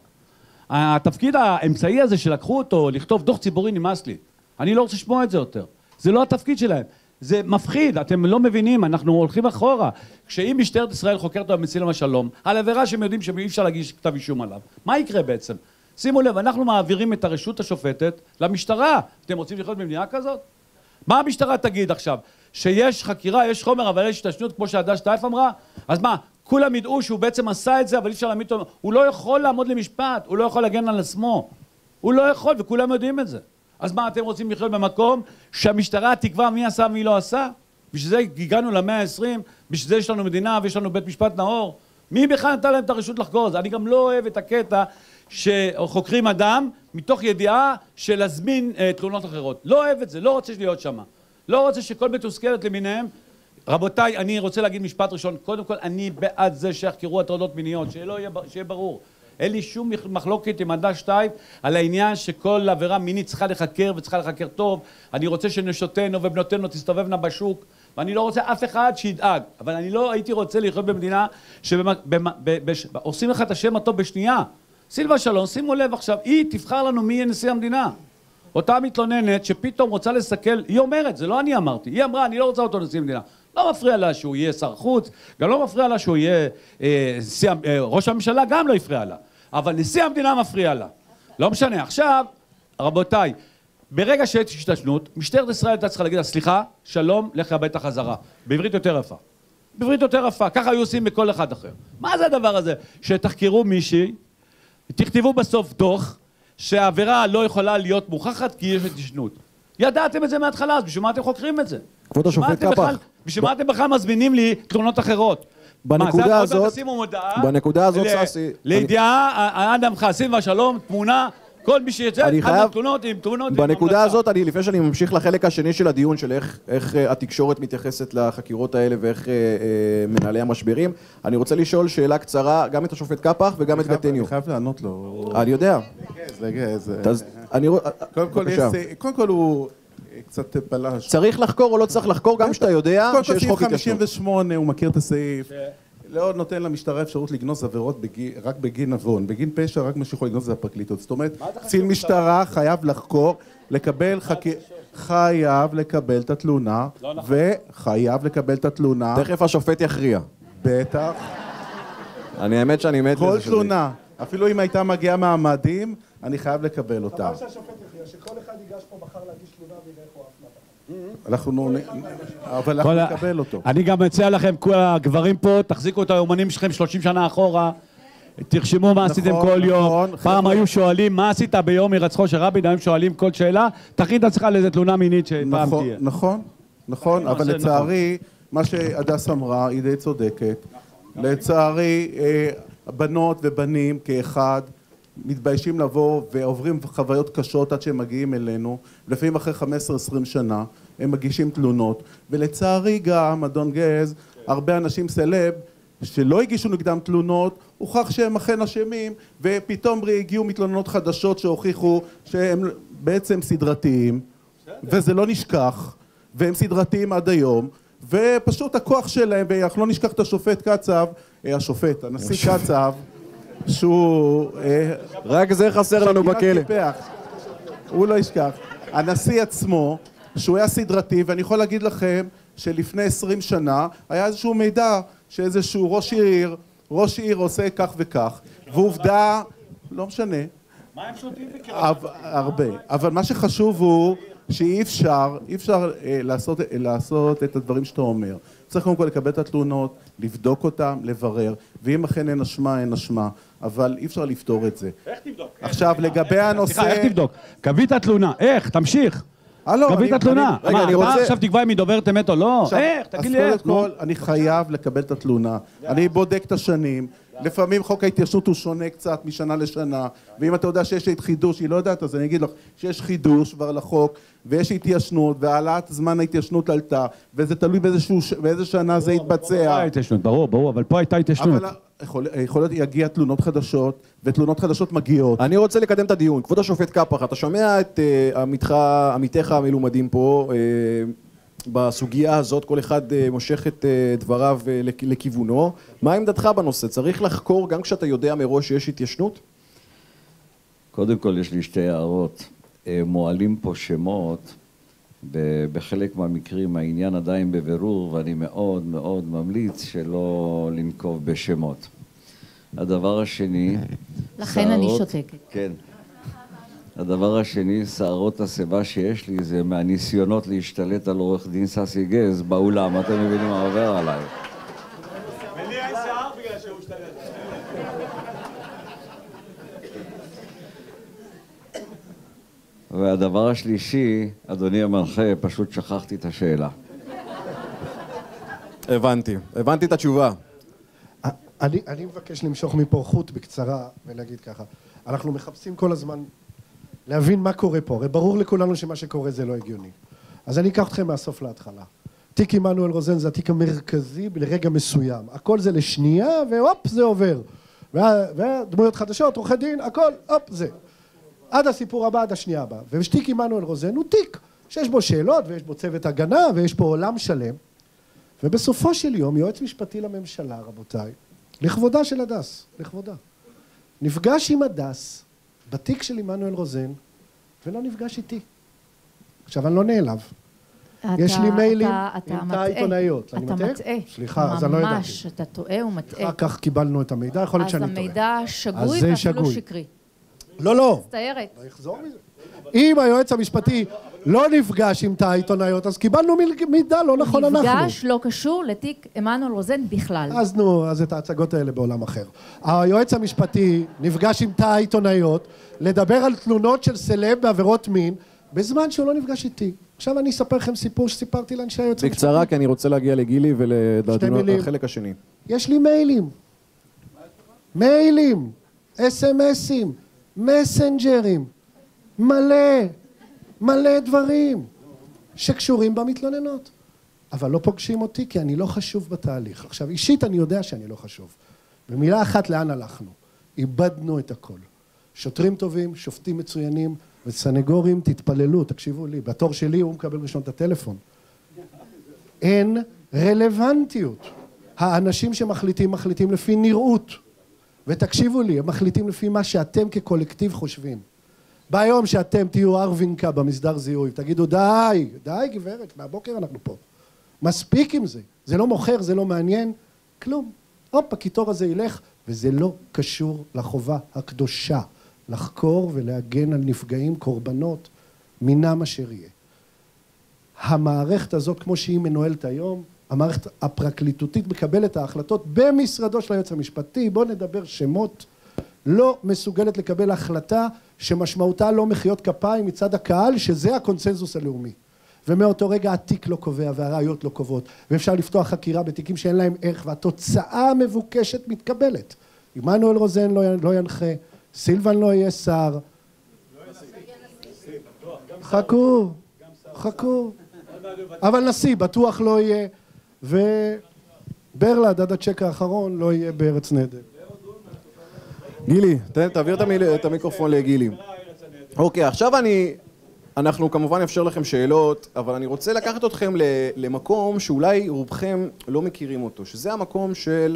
Speaker 3: התפקיד האמצעי הזה שלקחו אותו, לכתוב דוח ציבורי נמאס לי. אני לא רוצה לשמוע את זה יותר. זה לא התפקיד שלהם. זה מפחיד, אתם לא מבינים, אנחנו הולכים אחורה. כשאם משטרת ישראל חוקרת אותו בסילבן שלום, על עבירה שהם יודעים שאי אפשר להגיש כתב אישום עליו, מה יקרה בעצם? שימו לב, אנחנו מעבירים את הרשות השופטת למשטרה. אתם רוצים לחיות במדינה כזאת? מה המשטרה תגיד עכשיו? שיש חקירה, יש חומר, אבל יש התיישנות כמו שהדש טייף אמרה? אז מה, כולם ידעו שהוא בעצם עשה את זה, אבל אי אפשר להעמיד אותו, הוא לא יכול לעמוד למשפט, הוא לא יכול להגן על עצמו. הוא לא יכול, וכולם יודעים את זה. אז מה, אתם רוצים לחיות במקום שהמשטרה תקבע מי עשה ומי לא עשה? בשביל זה הגענו למאה העשרים, בשביל זה יש לנו מדינה ויש לנו בית משפט נאור. מי בכלל נתן להם את הרשות לחקור את זה? אני גם לא אוהב את הקטע שחוקרים אדם מתוך ידיעה של להזמין uh, תלונות אחרות. לא אוהב את זה, לא רוצה להיות שם. לא רוצה שכל מתוסכלת למיניהם. רבותיי, אני רוצה להגיד משפט ראשון. קודם כל, אני בעד זה שיחקרו הטרדות מיניות, שלא יהיה, שיהיה ברור. אין לי שום מחלוקת עם הדש טייף על העניין שכל עבירה מינית צריכה לחקר וצריכה לחקר טוב. אני רוצה שנשותינו ובנותינו תסתובבנה בשוק, ואני לא רוצה אף אחד שידאג. אבל אני לא הייתי רוצה לחיות במדינה שעושים לך את השם הטוב בשנייה. סילבן שלום, שימו לב עכשיו, היא תבחר לנו מי יהיה נשיא המדינה. אותה מתלוננת שפתאום רוצה לסכל, היא אומרת, זה לא אני אמרתי, היא אמרה, אני לא רוצה אותו נשיא המדינה. לא מפריע לה שהוא יהיה שר חוץ, גם לא מפריע לה שהוא יהיה אה, נשיא, אה, ראש הממשלה, גם לא יפריע לה. אבל נשיא המדינה מפריע לה. לא משנה. עכשיו, רבותיי, ברגע שיש השתשנות, משטרת ישראל הייתה צריכה להגיד לה, סליחה, שלום, לך הביתה חזרה. בעברית יותר יפה. בעברית יותר יפה. ככה היו עושים בכל אחד אחר. מה זה הדבר הזה? שתחקרו מישהי, תכתבו בסוף דוח, שהעבירה לא יכולה להיות מוכחת כי יש התיישנות. ידעתם את זה מההתחלה, אז בשביל מה אתם חוקרים את זה?
Speaker 1: כבוד השופט קפח.
Speaker 3: בשביל מה אתם בכלל מזמינים לי תלונות אחרות?
Speaker 1: בנקודה הזאת, בנקודה הזאת ססי,
Speaker 3: לידיעה, אדם חסין והשלום, תמונה, כל מי שיצא, אדם תלונות עם תמונות.
Speaker 1: בנקודה הזאת, אני לפני שאני ממשיך לחלק השני של הדיון, של איך התקשורת מתייחסת לחקירות האלה ואיך מנהלי המשברים, אני רוצה לשאול שאלה קצרה, גם את השופט קפח וגם את גטניו.
Speaker 2: אני חייב לענות לו.
Speaker 1: אני יודע.
Speaker 2: קודם כל הוא קצת פלש.
Speaker 1: צריך לחקור או לא צריך לחקור, גם שאתה יודע שיש חוק התיישנות.
Speaker 2: חמישים ושמונה, הוא מכיר את הסעיף. לא נותן למשטרה אפשרות לגנוז עבירות רק בגין עוון. בגין פשע רק מה שיכול לגנוז זה הפרקליטות. זאת אומרת, קצין משטרה חייב לחקור, לקבל חקיר... חייב לקבל את התלונה, וחייב לקבל את התלונה.
Speaker 1: תכף השופט יכריע.
Speaker 2: בטח.
Speaker 1: אני האמת שאני מת לזה.
Speaker 2: כל תלונה, אפילו אם הייתה מגיעה מהמדים, אני חייב לקבל אותה.
Speaker 5: אבל שהשופט יכריע, שכל אחד ייגש פה מחר להגיש תלונה ויראה איך הוא אף
Speaker 2: אנחנו נ... אבל אנחנו נקבל אותו.
Speaker 3: אני גם מציע לכם, כל הגברים פה, תחזיקו את היומנים שלכם שלושים שנה אחורה, תרשמו מה עשיתם כל יום. פעם היו שואלים, מה עשית ביום הירצחו של רבין, היום שואלים כל שאלה, תכין את עצמך לאיזה תלונה מינית שפעם תהיה.
Speaker 2: נכון, נכון, אבל לצערי, מה שהדס אמרה, היא די צודקת. לצערי, בנות ובנים כאחד, מתביישים לבוא ועוברים חוויות קשות עד שהם מגיעים אלינו, לפעמים אחרי חמש עשרה עשרים שנה הם מגישים תלונות, ולצערי גם, אדון גז, הרבה אנשים סלב שלא הגישו נגדם תלונות, הוכח שהם אכן אשמים, ופתאום הגיעו מתלונות חדשות שהוכיחו שהם בעצם סדרתיים, וזה לא נשכח, והם סדרתיים עד היום, ופשוט הכוח שלהם, ואנחנו לא נשכח את השופט קצב, השופט, הנשיא קצב, שהוא...
Speaker 1: רק זה חסר לנו בכלא.
Speaker 2: הוא לא ישכח. הנשיא עצמו, שהוא היה סדרתי, ואני יכול להגיד לכם שלפני עשרים שנה היה איזשהו מידע שאיזשהו ראש עיר, ראש עיר עושה כך וכך, ועובדה, לא משנה.
Speaker 3: מה הם שותים בקרב?
Speaker 2: הרבה. אבל מה שחשוב הוא שאי אפשר, אי אפשר לעשות, לעשות את הדברים שאתה אומר. צריך קודם כל לקבל את התלונות, לבדוק אותם, לברר, ואם אכן אין אשמה, אין אשמה, אבל אי אפשר לפתור את זה.
Speaker 3: איך תבדוק?
Speaker 2: עכשיו, לגבי הנושא...
Speaker 3: סליחה, איך תבדוק? קביא את התלונה, איך? תמשיך. קביא את התלונה.
Speaker 1: רגע, אני רוצה...
Speaker 3: אתה עכשיו תקבע אם היא דוברת אמת או לא? איך? תגיד לי איך.
Speaker 2: אז קודם כל, אני חייב לקבל את התלונה. אני בודק את השנים. לפעמים חוק ההתיישנות הוא שונה קצת משנה לשנה, ואם אתה יודע שיש חידוש, היא לא יודעת, אז אני אגיד לך שיש חידוש כבר לחוק, ויש התיישנות, והעלאת זמן ההתיישנות עלתה, וזה תלוי באיזה שנה זה יתבצע.
Speaker 3: ברור, ברור, אבל פה הייתה התיישנות.
Speaker 2: אבל יכול להיות יגיע תלונות חדשות, ותלונות חדשות מגיעות.
Speaker 1: אני רוצה לקדם את הדיון. כבוד השופט קפח, אתה שומע את עמיתיך המלומדים פה, בסוגיה הזאת כל אחד מושך את דבריו לכיוונו. מה עמדתך בנושא? צריך לחקור גם כשאתה יודע מראש שיש התיישנות?
Speaker 4: קודם כל יש לי שתי הערות. מועלים פה שמות, בחלק מהמקרים העניין עדיין בבירור, ואני מאוד מאוד ממליץ שלא לנקוב בשמות. הדבר השני...
Speaker 6: לכן אני שותקת.
Speaker 4: כן. הדבר השני, שערות השיבה שיש לי זה מהניסיונות להשתלט על עורך דין ססי גז באולם, אתם מבינים מה עובר עליי.
Speaker 3: ולי אין שיער בגלל שהוא השתלט.
Speaker 4: והדבר השלישי, אדוני המנחה, פשוט שכחתי את השאלה.
Speaker 1: הבנתי, הבנתי את התשובה.
Speaker 5: אני, אני מבקש למשוך מפה חוט בקצרה ולהגיד ככה. אנחנו מחפשים כל הזמן להבין מה קורה פה. הרי ברור לכולנו שמה שקורה זה לא הגיוני. אז אני אקח אתכם מהסוף להתחלה. תיק עמנואל רוזן זה התיק המרכזי לרגע מסוים. הכל זה לשנייה והופ זה עובר. וה, והדמויות חדשות, עורכי דין, הכל, הופ זה. עד הסיפור הבא, עד השנייה הבאה. ותיק עמנואל רוזן הוא תיק שיש בו שאלות ויש בו צוות הגנה ויש פה עולם שלם. ובסופו של יום יועץ משפטי לממשלה, רבותיי, לכבודה של הדס, לכבודה. נפגש עם הדס בתיק של עמנואל רוזן ולא נפגש איתי. עכשיו אני לא נעלב. יש לי מיילים עם תא עיתונאיות.
Speaker 6: אתה מטעה.
Speaker 5: סליחה, אז אני לא ידעתי.
Speaker 6: ממש, אתה טועה ומטעה.
Speaker 5: אחר כך קיבלנו את המידע, יכול להיות שאני טועה.
Speaker 6: אז המידע שגוי ואפילו שקרי.
Speaker 5: לא, לא.
Speaker 6: מצטערת.
Speaker 5: לא יחזור מזה. אם היועץ המשפטי לא נפגש עם תא העיתונאיות, אז קיבלנו מידע לא נכון אנחנו.
Speaker 6: נפגש לא קשור לתיק עמנואל רוזן בכלל.
Speaker 5: אז נו, אז את ההצגות האלה בעולם אחר. היועץ המשפטי נפגש עם תא העיתונאיות, לדבר על תלונות של סלב בעבירות מין, בזמן שהוא לא נפגש איתי. עכשיו אני אספר לכם סיפור שסיפרתי לאנשי היועץ המשפטי.
Speaker 1: בקצרה, כי אני רוצה להגיע לגילי ולחלק השני.
Speaker 5: יש לי מיילים. מיילים, אס אם אסים, מסנג'רים, מלא, מלא דברים שקשורים במתלוננות. אבל לא פוגשים אותי כי אני לא חשוב בתהליך. עכשיו, אישית אני יודע שאני לא חשוב. במילה אחת, לאן הלכנו? איבדנו את הכל. שוטרים טובים, שופטים מצוינים, וסנגורים, תתפללו, תקשיבו לי. בתור שלי הוא מקבל ראשון את הטלפון. אין רלוונטיות. האנשים שמחליטים, מחליטים לפי נראות. ותקשיבו לי, הם מחליטים לפי מה שאתם כקולקטיב חושבים. ביום שאתם תהיו ארווינקה במסדר זיהוי, תגידו די, די גברת, מהבוקר אנחנו פה. מספיק עם זה. זה לא מוכר, זה לא מעניין, כלום. הופ, הקיטור הזה ילך, וזה לא קשור לחובה הקדושה. לחקור ולהגן על נפגעים, קורבנות, מינם אשר יהיה. המערכת הזאת, כמו שהיא מנוהלת היום, המערכת הפרקליטותית מקבלת את ההחלטות במשרדו של היועץ המשפטי, בוא נדבר שמות, לא מסוגלת לקבל החלטה שמשמעותה לא מחיאות כפיים מצד הקהל, שזה הקונסנזוס הלאומי. ומאותו רגע התיק לא קובע והראיות לא קובעות, ואפשר לפתוח חקירה בתיקים שאין להם ערך, והתוצאה המבוקשת מתקבלת. עמנואל רוזן לא, לא ינחה, סילבן לא יהיה שר. חכו, חכו. אבל נשיא בטוח לא יהיה, וברלד עד הצ'ק האחרון לא יהיה בארץ נהדר.
Speaker 1: גילי, תעביר את המיקרופון לגילי. אוקיי, עכשיו אני... אנחנו כמובן נאפשר לכם שאלות, אבל אני רוצה לקחת אתכם למקום שאולי רובכם לא מכירים אותו, שזה המקום של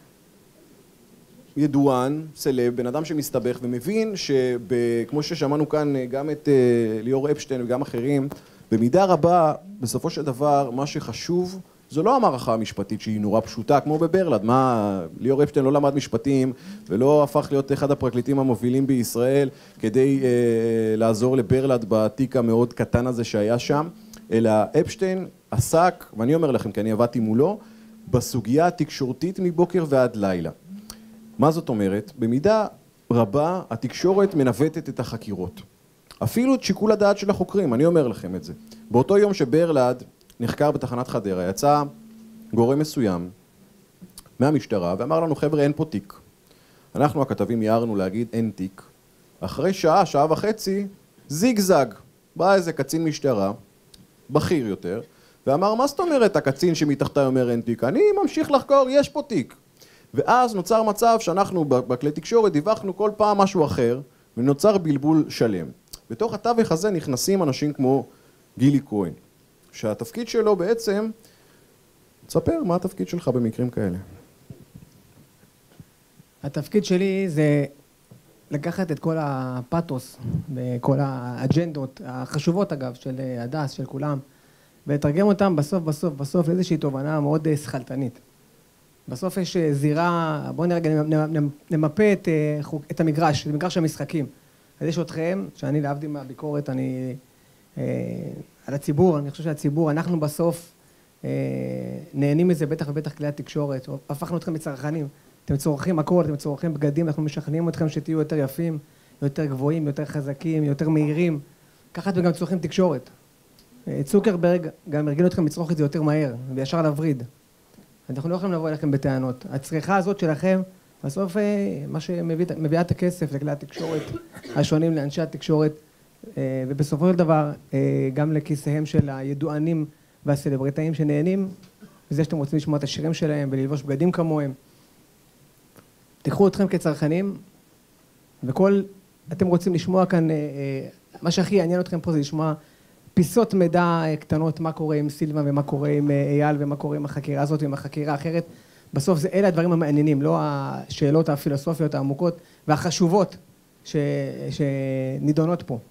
Speaker 1: ידוען, סלב, בן אדם שמסתבך ומבין שכמו ששמענו כאן גם את ליאור אפשטיין וגם אחרים, במידה רבה, בסופו של דבר, מה שחשוב זו לא המערכה המשפטית שהיא נורא פשוטה, כמו בברלד. מה, ליאור אפשטיין לא למד משפטים ולא הפך להיות אחד הפרקליטים המובילים בישראל כדי אה, לעזור לברלד בתיק המאוד קטן הזה שהיה שם, אלא אפשטיין עסק, ואני אומר לכם כי אני עבדתי מולו, בסוגיה התקשורתית מבוקר ועד לילה. מה זאת אומרת? במידה רבה התקשורת מנווטת את החקירות. אפילו את שיקול הדעת של החוקרים, אני אומר לכם את זה. באותו יום שברלד נחקר בתחנת חדרה, יצא גורם מסוים מהמשטרה ואמר לנו, חבר'ה, אין פה תיק. אנחנו הכתבים יערנו להגיד אין תיק. אחרי שעה, שעה וחצי, זיגזג. בא איזה קצין משטרה, בכיר יותר, ואמר, מה זאת אומרת הקצין שמתחתיי אומר אין תיק? אני ממשיך לחקור, יש פה תיק. ואז נוצר מצב שאנחנו בכלי תקשורת דיווחנו כל פעם משהו אחר, ונוצר בלבול שלם. בתוך התווך הזה נכנסים אנשים כמו גילי כהן, שהתפקיד שלו בעצם, תספר מה התפקיד שלך במקרים כאלה.
Speaker 8: התפקיד שלי זה לקחת את כל הפאטוס וכל האג'נדות החשובות אגב של הדס, של כולם, ולתרגם אותם בסוף בסוף בסוף לאיזושהי תובנה מאוד שכלתנית. בסוף יש זירה, בואו נרגע נמפה את, את המגרש, את מגרש המשחקים. אז יש אתכם, שאני להבדיל מהביקורת, אני אה, על הציבור, אני חושב שהציבור, אנחנו בסוף אה, נהנים מזה, בטח ובטח כלי התקשורת, הפכנו אתכם לצרכנים, אתם צורכים הכל, אתם צורכים בגדים, אנחנו משכנעים אתכם שתהיו יותר יפים, יותר גבוהים, יותר חזקים, יותר מהירים, ככה אתם גם צורכים תקשורת. צוקרברג גם הרגיל אתכם לצרוך את זה יותר מהר, וישר להבריד. אנחנו לא יכולים לבוא אליכם בטענות. הצריכה הזאת שלכם, בסוף מה שמביאה את הכסף לכלי התקשורת השונים לאנשי התקשורת, ובסופו של דבר גם לכיסיהם של הידוענים והסלבריטאים שנהנים, וזה שאתם רוצים לשמוע את השירים שלהם וללבוש בגדים כמוהם. תיקחו אתכם כצרכנים, וכל, אתם רוצים לשמוע כאן, מה שהכי יעניין אתכם פה זה לשמוע פיסות מידע קטנות, מה קורה עם סילבן ומה קורה עם אייל ומה קורה עם החקירה הזאת ועם החקירה האחרת. בסוף זה אלה הדברים המעניינים, לא השאלות הפילוסופיות העמוקות והחשובות ש... שנידונות פה.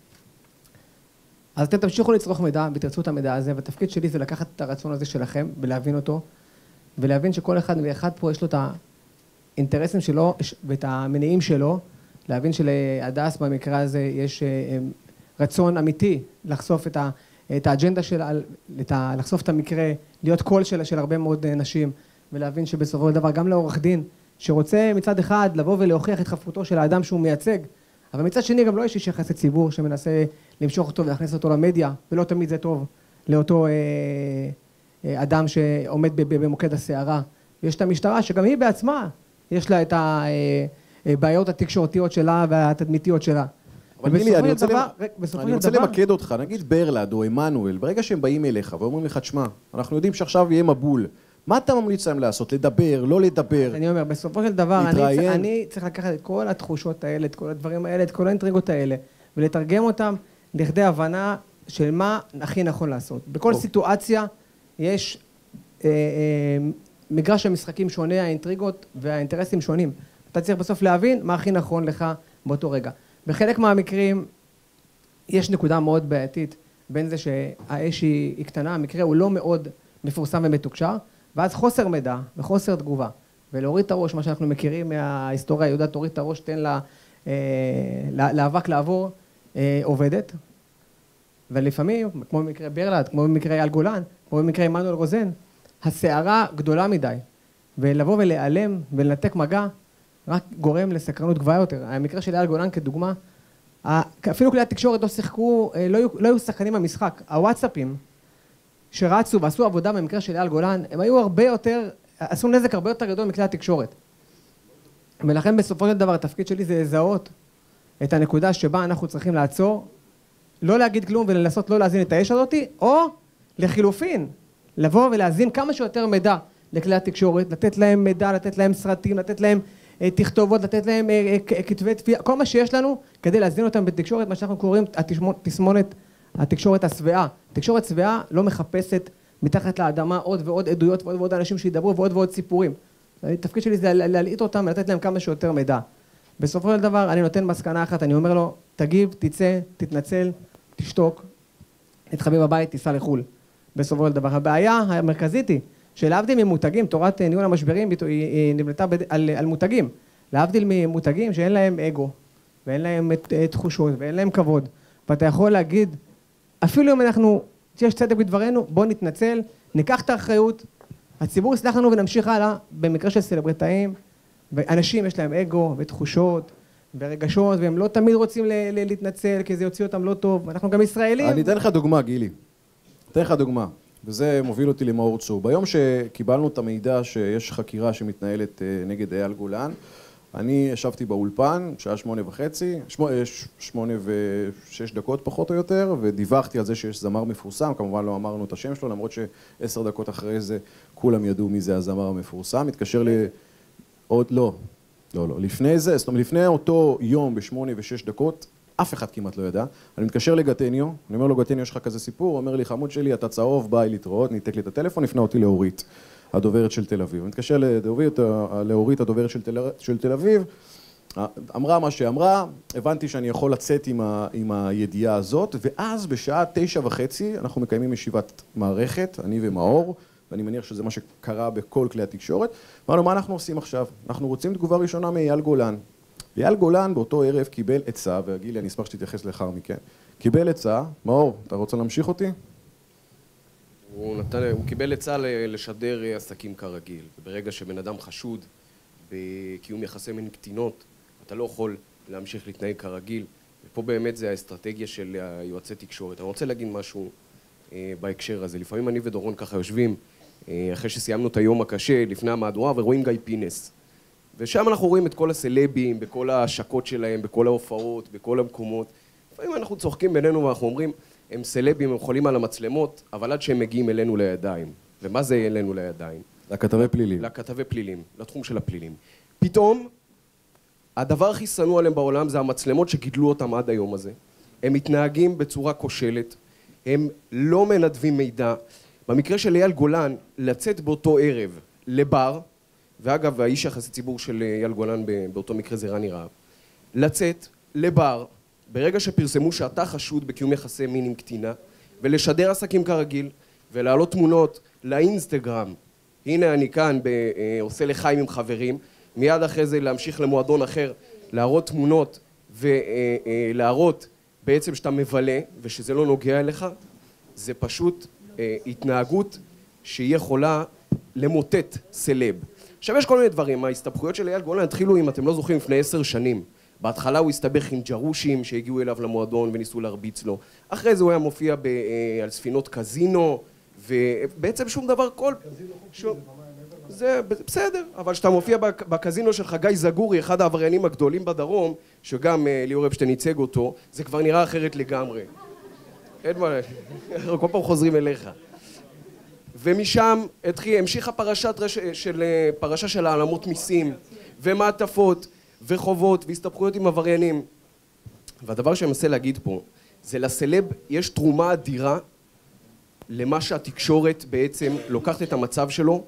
Speaker 8: אז אתם תמשיכו לצרוך מידע ותרצו את המידע הזה, והתפקיד שלי זה לקחת את הרצון הזה שלכם ולהבין אותו, ולהבין שכל אחד ואחד פה יש לו את האינטרסים שלו ואת המניעים שלו, להבין שלהדס במקרה הזה יש רצון אמיתי לחשוף את, ה... את האג'נדה שלה, את ה... לחשוף את המקרה, להיות קול שלה של הרבה מאוד נשים, ולהבין שבסופו של דבר גם לעורך דין שרוצה מצד אחד לבוא ולהוכיח את חפותו של האדם שהוא מייצג, אבל מצד שני גם לא יש איש יחסי ציבור שמנסה למשוך אותו ולהכניס אותו למדיה, ולא תמיד זה טוב לאותו אה, אה, אדם שעומד במוקד הסערה. יש את המשטרה שגם היא בעצמה יש לה את הבעיות התקשורתיות שלה והתדמיתיות שלה.
Speaker 1: אבל גילי, אני רוצה, דבר, למ... אני רוצה דבר... למקד אותך, נגיד ברלד או עמנואל, ברגע שהם באים אליך ואומרים לך, תשמע, אנחנו יודעים שעכשיו יהיה מבול, מה אתה ממליץ להם לעשות? לדבר, לא לדבר?
Speaker 8: אני אומר, בסופו של דבר, אני, אני צריך לקחת את כל התחושות האלה, את כל הדברים האלה, את כל האינטריגות האלה, ולתרגם אותם לכדי הבנה של מה הכי נכון לעשות. בכל סיטואציה יש אה, אה, מגרש המשחקים שונה, האינטריגות והאינטרסים שונים. אתה צריך בסוף להבין מה הכי נכון לך באותו רגע. בחלק מהמקרים יש נקודה מאוד בעייתית, בין זה שהאש היא, היא קטנה, המקרה הוא לא מאוד מפורסם ומתוקשר, ואז חוסר מידע וחוסר תגובה, ולהוריד את הראש, מה שאנחנו מכירים מההיסטוריה היהודית, תוריד את הראש, תן לה, אה, לאבק לעבור, אה, עובדת. ולפעמים, כמו במקרה ברלד, כמו במקרה אייל גולן, כמו במקרה עמנואל רוזן, הסערה גדולה מדי, ולבוא ולהיעלם ולנתק מגע, רק גורם לסקרנות גבוהה יותר. המקרה של אייל גולן כדוגמה, אפילו כלי התקשורת לא שיחקו, לא היו, לא היו שחקנים במשחק. הוואטסאפים שרצו ועשו עבודה במקרה של אייל גולן, הם היו הרבה יותר, עשו נזק הרבה יותר גדול מכלי התקשורת. ולכן בסופו של דבר התפקיד שלי זה לזהות את הנקודה שבה אנחנו צריכים לעצור, לא להגיד כלום ולנסות לא להזין את האש הזאתי, או לחילופין, לבוא ולהזין כמה שיותר מידע לכלי התקשורת, לתת להם מידע, לתת להם סרטים, לתת להם תכתובות, לתת להם כתבי תביעה, כל מה שיש לנו כדי להזין אותם בתקשורת, מה שאנחנו קוראים תסמונת התקשורת השבעה. תקשורת שבעה לא מחפשת מתחת לאדמה עוד ועוד עדויות ועוד ועוד אנשים שידברו ועוד ועוד סיפורים. התפקיד שלי זה להלעיט אותם ולתת להם כמה שיותר מידע. בסופו של דבר אני נותן מסקנה אחת, אני אומר לו, תגיב, תצא, תתנצל, תשתוק, תתחבא בבית, תיסע לחול. בסופו של דבר. הבעיה המרכזית היא שלהבדיל ממותגים, תורת ניהול המשברים היא נבנתה על, על מותגים. להבדיל ממותגים שאין להם אגו, ואין להם תחושות, ואין להם כבוד. ואתה יכול להגיד, אפילו אם אנחנו, שיש צדק בדברנו, בוא נתנצל, ניקח את האחריות, הציבור יסלח לנו ונמשיך הלאה. במקרה של סלבריטאים, ואנשים יש להם אגו ותחושות ורגשות, והם לא תמיד רוצים להתנצל, כי זה יוציא אותם לא טוב. אנחנו גם ישראלים.
Speaker 1: אני אתן לך דוגמה, גילי. אתן לך דוגמה. וזה מוביל אותי למאור צור. ביום שקיבלנו את המידע שיש חקירה שמתנהלת נגד אייל גולן, אני ישבתי באולפן, שעה שמונה וחצי, שמונה ושש דקות פחות או יותר, ודיווחתי על זה שיש זמר מפורסם, כמובן לא אמרנו את השם שלו, למרות שעשר דקות אחרי זה כולם ידעו מי זה הזמר המפורסם, מתקשר ל... עוד לא, לא, לא, לפני זה, זאת אומרת, לפני אותו יום בשמונה ושש דקות, אף אחד כמעט לא ידע. אני מתקשר לגטניו, אני אומר לו, גטניו, יש לך כזה סיפור? הוא אומר לי, חמוד שלי, אתה צהוב, ביי להתראות, ניתק לי את הטלפון, הפנה אותי לאורית, הדוברת של תל אביב. אני מתקשר לאורית, הדוברת של תל, של תל אביב, אמרה מה שאמרה, הבנתי שאני יכול לצאת עם, ה, עם הידיעה הזאת, ואז בשעה תשע וחצי אנחנו מקיימים ישיבת מערכת, אני ומאור, ואני מניח שזה מה שקרה בכל כלי התקשורת. אמרנו, מה אנחנו עושים עכשיו? אנחנו רוצים תגובה ראשונה מאייל גולן. אייל גולן באותו ערב קיבל עצה, וגילי, אני אשמח שתתייחס לאחר מכן, קיבל עצה, מאור, אתה רוצה להמשיך אותי?
Speaker 9: הוא, נתן, הוא קיבל עצה לשדר עסקים כרגיל, וברגע שבן אדם חשוד בקיום יחסי מין קטינות, אתה לא יכול להמשיך להתנהג כרגיל, ופה באמת זה האסטרטגיה של יועצי תקשורת. אני רוצה להגיד משהו אה, בהקשר הזה. לפעמים אני ודורון ככה יושבים, אה, אחרי שסיימנו את היום הקשה, לפני המהדורה, ורואים גיא פינס. ושם אנחנו רואים את כל הסלבים, בכל ההשקות שלהם, בכל ההופעות, בכל המקומות. לפעמים אנחנו צוחקים בינינו ואנחנו אומרים, הם סלבים, הם חולים על המצלמות, אבל עד שהם מגיעים אלינו לידיים. ומה זה אלינו לידיים?
Speaker 1: לכתבי פלילים.
Speaker 9: לכתבי פלילים, לתחום של הפלילים. פתאום, הדבר הכי שנוא עליהם בעולם זה המצלמות שגידלו אותם עד היום הזה. הם מתנהגים בצורה כושלת, הם לא מנדבים מידע. במקרה של אייל גולן, לצאת באותו ערב לבר, ואגב, האיש יחסי ציבור של אייל גולן באותו מקרה זה רני רהב, לצאת לבר, ברגע שפרסמו שאתה חשוד בקיום יחסי מין עם קטינה, ולשדר עסקים כרגיל, ולהעלות תמונות לאינסטגרם, הנה אני כאן עושה לחיים עם חברים, מיד אחרי זה להמשיך למועדון אחר, להראות תמונות ולהראות בעצם שאתה מבלה ושזה לא נוגע אליך, זה פשוט התנהגות שהיא יכולה למוטט סלב. עכשיו יש כל מיני דברים, ההסתבכויות של אייל גולן התחילו, אם אתם לא זוכרים, לפני עשר שנים. בהתחלה הוא הסתבך עם ג'רושים שהגיעו אליו למועדון וניסו להרביץ לו. אחרי זה הוא היה מופיע ב, על ספינות קזינו, ובעצם שום דבר כל... שום... זה בסדר, אבל כשאתה מופיע בקזינו של חגי זגורי, אחד העבריינים הגדולים בדרום, שגם ליאור אפשטיין ייצג אותו, זה כבר נראה אחרת לגמרי. אין מה, כל פעם חוזרים אליך. ומשם התחיל, המשיכה פרשת של, פרשה של העלמות מיסים, ומעטפות, וחובות, והסתבכויות עם עבריינים. והדבר שאני מנסה להגיד פה, זה לסלב יש תרומה אדירה למה שהתקשורת בעצם לוקחת את המצב שלו,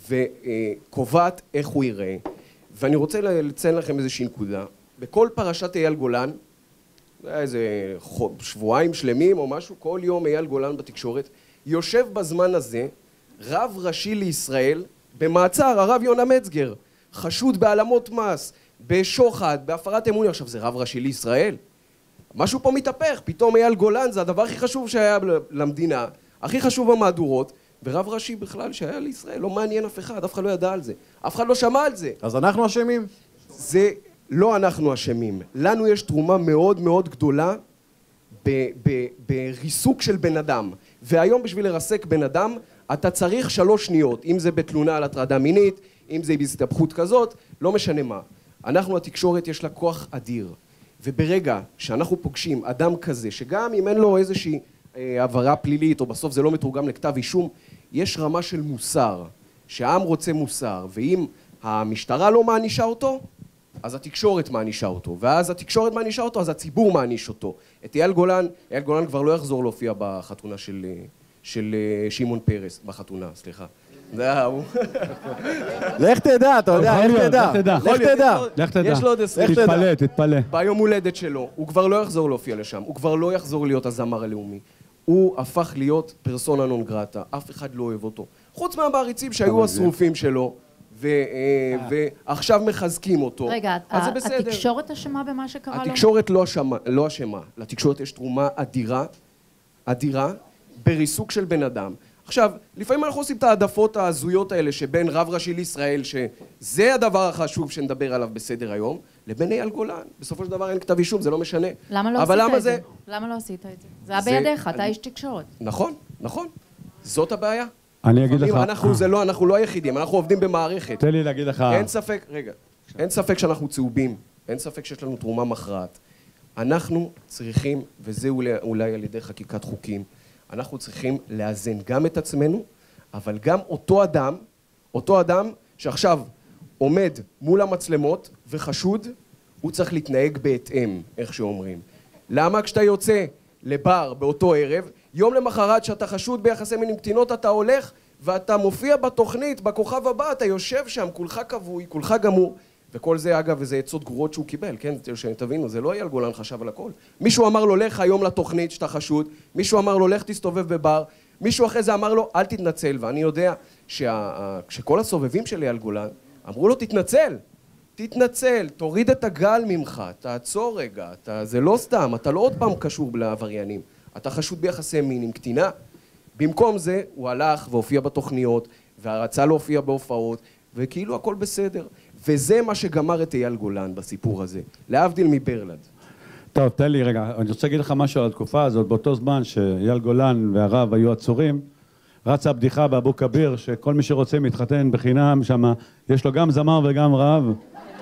Speaker 9: וקובעת איך הוא ייראה. ואני רוצה לציין לכם איזושהי נקודה. בכל פרשת אייל גולן, זה היה איזה שבועיים שלמים או משהו, כל יום אייל גולן בתקשורת, יושב בזמן הזה רב ראשי לישראל במעצר, הרב יונה מצגר, חשוד בהעלמות מס, בשוחד, בהפרת אמונים. עכשיו זה רב ראשי לישראל. משהו פה מתהפך, פתאום אייל גולן זה הדבר הכי חשוב שהיה למדינה, הכי חשוב במהדורות, ורב ראשי בכלל שהיה לישראל, לא מעניין אף אחד, אף אחד לא ידע על זה, אף אחד לא שמע על זה.
Speaker 1: אז אנחנו אשמים?
Speaker 9: זה לא אנחנו אשמים, לנו יש תרומה מאוד מאוד גדולה בריסוק של בן אדם, והיום בשביל לרסק בן אדם אתה צריך שלוש שניות, אם זה בתלונה על הטרדה מינית, אם זה בהסתבכות כזאת, לא משנה מה. אנחנו, התקשורת, יש לה כוח אדיר, וברגע שאנחנו פוגשים אדם כזה, שגם אם אין לו איזושהי אה, עברה פלילית, או בסוף זה לא מתורגם לכתב אישום, יש רמה של מוסר, שהעם רוצה מוסר, ואם המשטרה לא מענישה אותו, אז התקשורת מענישה אותו, ואז התקשורת מענישה אותו, אז הציבור מעניש אותו. את אייל גולן, אייל גולן כבר לא יחזור להופיע בחתונה של, של שמעון פרס, בחתונה, סליחה. זהו.
Speaker 1: לך תדע, אתה יודע, לך תדע. לך תדע.
Speaker 3: לך תדע.
Speaker 9: יש לו עוד עשרים.
Speaker 3: תתפלא, תתפלא.
Speaker 9: ביום הולדת שלו, הוא כבר לא יחזור להופיע לשם, הוא כבר לא יחזור להיות הזמר הלאומי. הוא הפך להיות פרסונה נון גרטה, אף אחד לא אוהב אותו. חוץ מהמעריצים שהיו השרופים שלו, ועכשיו מחזקים אותו.
Speaker 6: רגע, התקשורת אשמה במה שקרה לו?
Speaker 9: התקשורת לא אשמה. לתקשורת יש תרומה אדירה, אדירה, בריסוק של בן אדם. עכשיו, לפעמים אנחנו עושים את העדפות ההזויות האלה שבין רב ראשי לישראל, שזה הדבר החשוב שנדבר עליו בסדר היום, לבין אייל גולן. בסופו של דבר אין כתב אישום, זה לא משנה.
Speaker 6: למה לא עשית את זה? למה לא עשית את זה? זה היה בידיך, אתה איש תקשורת.
Speaker 9: נכון, נכון. זאת הבעיה.
Speaker 3: אני אגיד לך...
Speaker 9: אנחנו זה לא, אנחנו לא היחידים, אנחנו עובדים במערכת.
Speaker 3: תן לי להגיד לך...
Speaker 9: אין ספק, רגע, אין ספק שאנחנו צהובים, אין ספק שיש לנו תרומה מכרעת. אנחנו צריכים, וזה אולי, אולי על ידי חקיקת חוקים, אנחנו צריכים לאזן גם את עצמנו, אבל גם אותו אדם, אותו אדם שעכשיו עומד מול המצלמות וחשוד, הוא צריך להתנהג בהתאם, איך שאומרים. למה כשאתה יוצא לבר באותו ערב, יום למחרת שאתה חשוד ביחסי מין עם קטינות, אתה הולך ואתה מופיע בתוכנית, בכוכב הבא, אתה יושב שם, כולך כבוי, כולך גמור, וכל זה אגב, וזה עצות גרועות שהוא קיבל, כן? שתבינו, זה לא אייל גולן חשב על הכל. מישהו אמר לו, לך היום לתוכנית שאתה חשוד, מישהו אמר לו, לך תסתובב בבר, מישהו אחרי זה אמר לו, אל תתנצל, ואני יודע שה... שכל הסובבים של אייל גולן אמרו לו, תתנצל, תתנצל, תוריד את הגל ממך, תעצור רגע, אתה... זה לא סתם, אתה לא עוד פעם קשור לעבריינים, אתה חשוד ביחסי מין עם קטינה. במקום זה, הוא הלך והופיע בתוכניות, ורצה להופיע בהופעות, וכאילו הכל בסדר. וזה מה שגמר את אייל גולן בסיפור הזה, להבדיל מברלד.
Speaker 3: טוב, תן לי רגע, אני רוצה להגיד לך משהו על התקופה הזאת. באותו זמן שאייל גולן והרב היו עצורים, רצה הבדיחה באבו כביר, שכל מי שרוצה מתחתן בחינם שם, יש לו גם זמר וגם רב.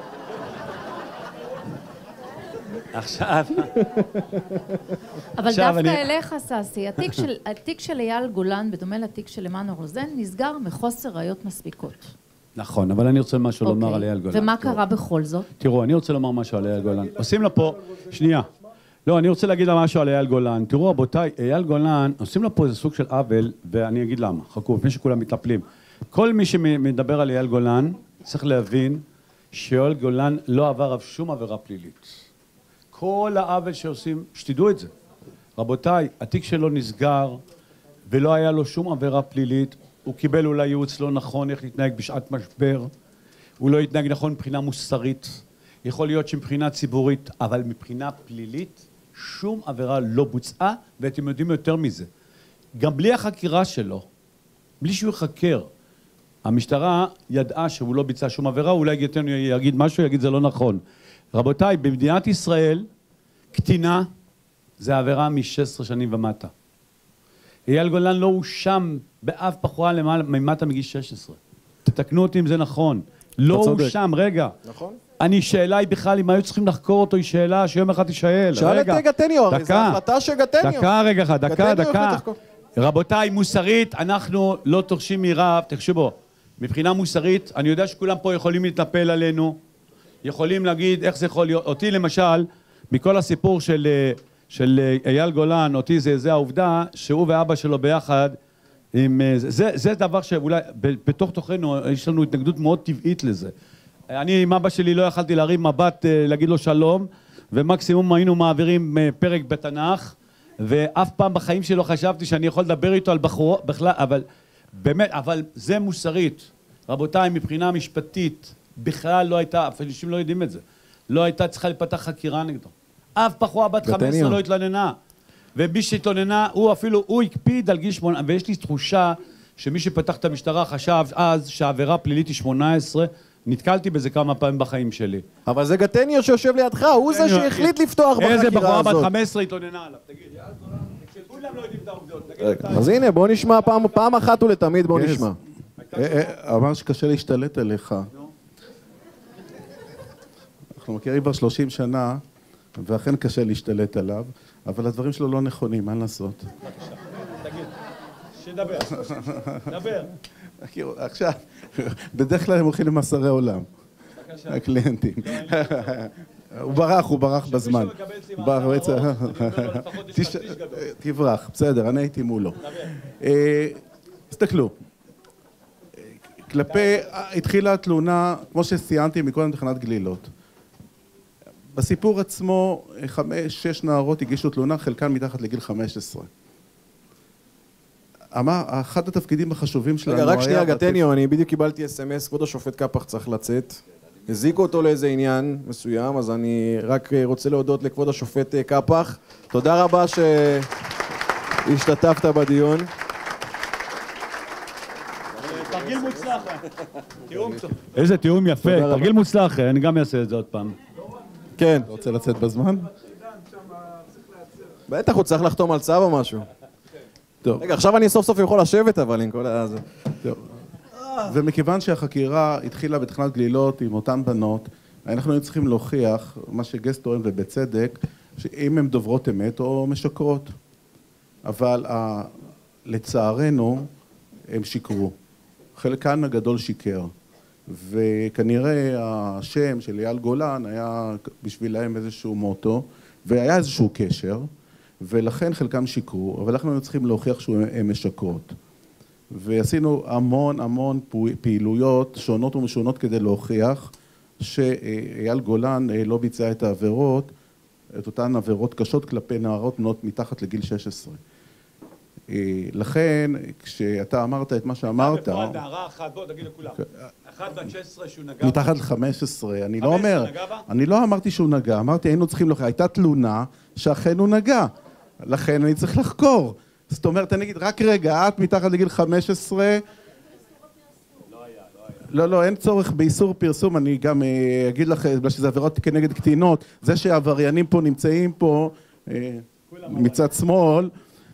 Speaker 3: עכשיו...
Speaker 6: אבל דווקא אליך, ססי, התיק של אייל גולן, בדומה לתיק של עמנואל רוזן, נסגר מחוסר ראיות מספיקות.
Speaker 3: נכון, אבל אני רוצה משהו לומר על אייל גולן.
Speaker 6: ומה קרה בכל זאת?
Speaker 3: תראו, אני רוצה לומר משהו על אייל גולן. עושים לו פה... שנייה. לא, אני רוצה להגיד לה משהו על אייל גולן. תראו, רבותיי, אייל גולן, עושים לו פה איזה סוג של עוול, ואני אגיד למה. חכו, לפני שכולם מתנפלים. כל מי שמדבר על אייל גולן, צריך להבין שאייל גולן לא עבר שום עבירה פלילית. כל העוול שעושים, שתדעו את זה. רבותיי, התיק שלו נסגר, ולא היה לו שום עבירה פלילית. הוא קיבל אולי ייעוץ לא נכון איך להתנהג בשעת משבר, הוא לא התנהג נכון מבחינה מוסרית, יכול להיות שמבחינה ציבורית, אבל מבחינה פלילית שום עבירה לא בוצעה, ואתם יודעים יותר מזה. גם בלי החקירה שלו, בלי שהוא יחקר, המשטרה ידעה שהוא לא ביצע שום עבירה, אולי יגיד משהו, יגיד זה לא נכון. רבותיי, במדינת ישראל, קטינה זה עבירה מ-שש עשרה שנים ומטה. אייל גולן לא הואשם באף בחורה למטה מגיל שש עשרה. תתקנו אותי אם זה נכון. לא הואשם, רגע.
Speaker 1: נכון.
Speaker 3: אני שאלה היא בכלל אם היו צריכים לחקור אותו, היא שאלה שיום אחד תשאל.
Speaker 1: שאל את גטניו, זו החלטה של גטניו.
Speaker 3: דקה רגע אחד, דקה, דקה. רבותיי, מוסרית, אנחנו לא תורשים מרב, תחשבו, מבחינה מוסרית, אני יודע שכולם פה יכולים להתנפל עלינו, יכולים להגיד איך זה יכול להיות. אותי למשל, מכל הסיפור של... של אייל גולן, אותי זה, זה העובדה שהוא ואבא שלו ביחד, עם, זה, זה דבר שאולי בתוך תוכנו יש לנו התנגדות מאוד טבעית לזה. אני עם אבא שלי לא יכלתי להרים מבט, להגיד לו שלום, ומקסימום היינו מעבירים פרק בתנ"ך, ואף פעם בחיים שלו חשבתי שאני יכול לדבר איתו על בחור, בכלל, אבל באמת, אבל זה מוסרית. רבותיי, מבחינה משפטית, בכלל לא הייתה, אנשים לא יודעים את זה, לא הייתה צריכה לפתח חקירה נגדו. אף בחורה בת חמש עשרה לא התלוננה. ומי שהתלוננה, הוא אפילו, הוא הקפיד על גיל שמונה, ויש לי תחושה שמי שפתח את המשטרה חשב אז שהעבירה פלילית היא שמונה עשרה, נתקלתי בזה כמה פעמים בחיים שלי.
Speaker 1: אבל זה גטניו שיושב לידך, הוא זה שהחליט לפתוח בחקירה הזאת.
Speaker 3: איזה בחורה בת חמש עשרה התלוננה עליו, תגיד, כולם לא יודעים את העובדות.
Speaker 1: אז הנה, בוא נשמע פעם אחת ולתמיד, בוא נשמע.
Speaker 2: אמר שקשה להשתלט עליך. אנחנו מכירים כבר שלושים שנה, ואכן קשה להשתלט עליו, אבל הדברים שלו לא נכונים, מה לעשות?
Speaker 3: בבקשה, תגיד, שדבר, דבר.
Speaker 2: עכשיו, בדרך כלל הם הולכים למאסרי עולם. בבקשה. הקליינטים. הוא ברח, הוא ברח בזמן. תברח, בסדר, אני הייתי מולו. תסתכלו. כלפי, התחילה התלונה, כמו שציינתי מקודם תחנת גלילות. בסיפור עצמו, חמש, שש נערות הגישו תלונה, חלקן מתחת לגיל חמש עשרה. אמר, אחד התפקידים החשובים שלנו היה...
Speaker 1: רגע, רק שנייה, גטניו, אני בדיוק קיבלתי אס אם אס, כבוד השופט קפח צריך לצאת. הזיקו אותו לאיזה עניין מסוים, אז אני רק רוצה להודות לכבוד השופט קפח. תודה רבה שהשתתפת בדיון.
Speaker 3: תרגיל מוצלח. איזה תיאום יפה, תרגיל מוצלח, אני גם אעשה את זה עוד פעם.
Speaker 1: כן.
Speaker 2: אתה רוצה לצאת בזמן?
Speaker 1: בטח, הוא צריך לחתום על צו או משהו. רגע, עכשיו אני סוף סוף יכול לשבת, אבל עם כל ה...
Speaker 2: ומכיוון שהחקירה התחילה בתחנת גלילות עם אותן בנות, אנחנו היינו צריכים להוכיח, מה שגס טוען ובצדק, שאם הן דוברות אמת או משקרות. אבל לצערנו, הם שיקרו. חלקן הגדול שיקר. וכנראה השם של אייל גולן היה בשבילהם איזשהו מוטו, והיה איזשהו קשר, ולכן חלקם שיקרו, אבל אנחנו צריכים להוכיח שהן משקרות. ועשינו המון המון פעילויות שונות ומשונות כדי להוכיח שאייל גולן לא ביצע את העבירות, את אותן עבירות קשות כלפי נערות בנות מתחת לגיל שש עשרה. לכן, כשאתה אמרת את מה שאמרת...
Speaker 3: בפועל נערה אחת, בוא תגיד לכולם. אחת בת שש עשרה שהוא נגע...
Speaker 2: מתחת ל-חמש עשרה, אני לא אומר... אני לא אמרתי שהוא נגע, אמרתי היינו צריכים להוכיח. הייתה תלונה שאכן הוא נגע. לכן אני צריך לחקור. זאת אומרת, אני אגיד, רק רגע, את מתחת לגיל חמש עשרה... לא היה, לא היה. לא, לא, אין צורך באיסור פרסום, אני גם אגיד לך, בגלל שזה עבירות כנגד קטינות, זה שהעבריינים פה נמצאים פה מצד שמאל,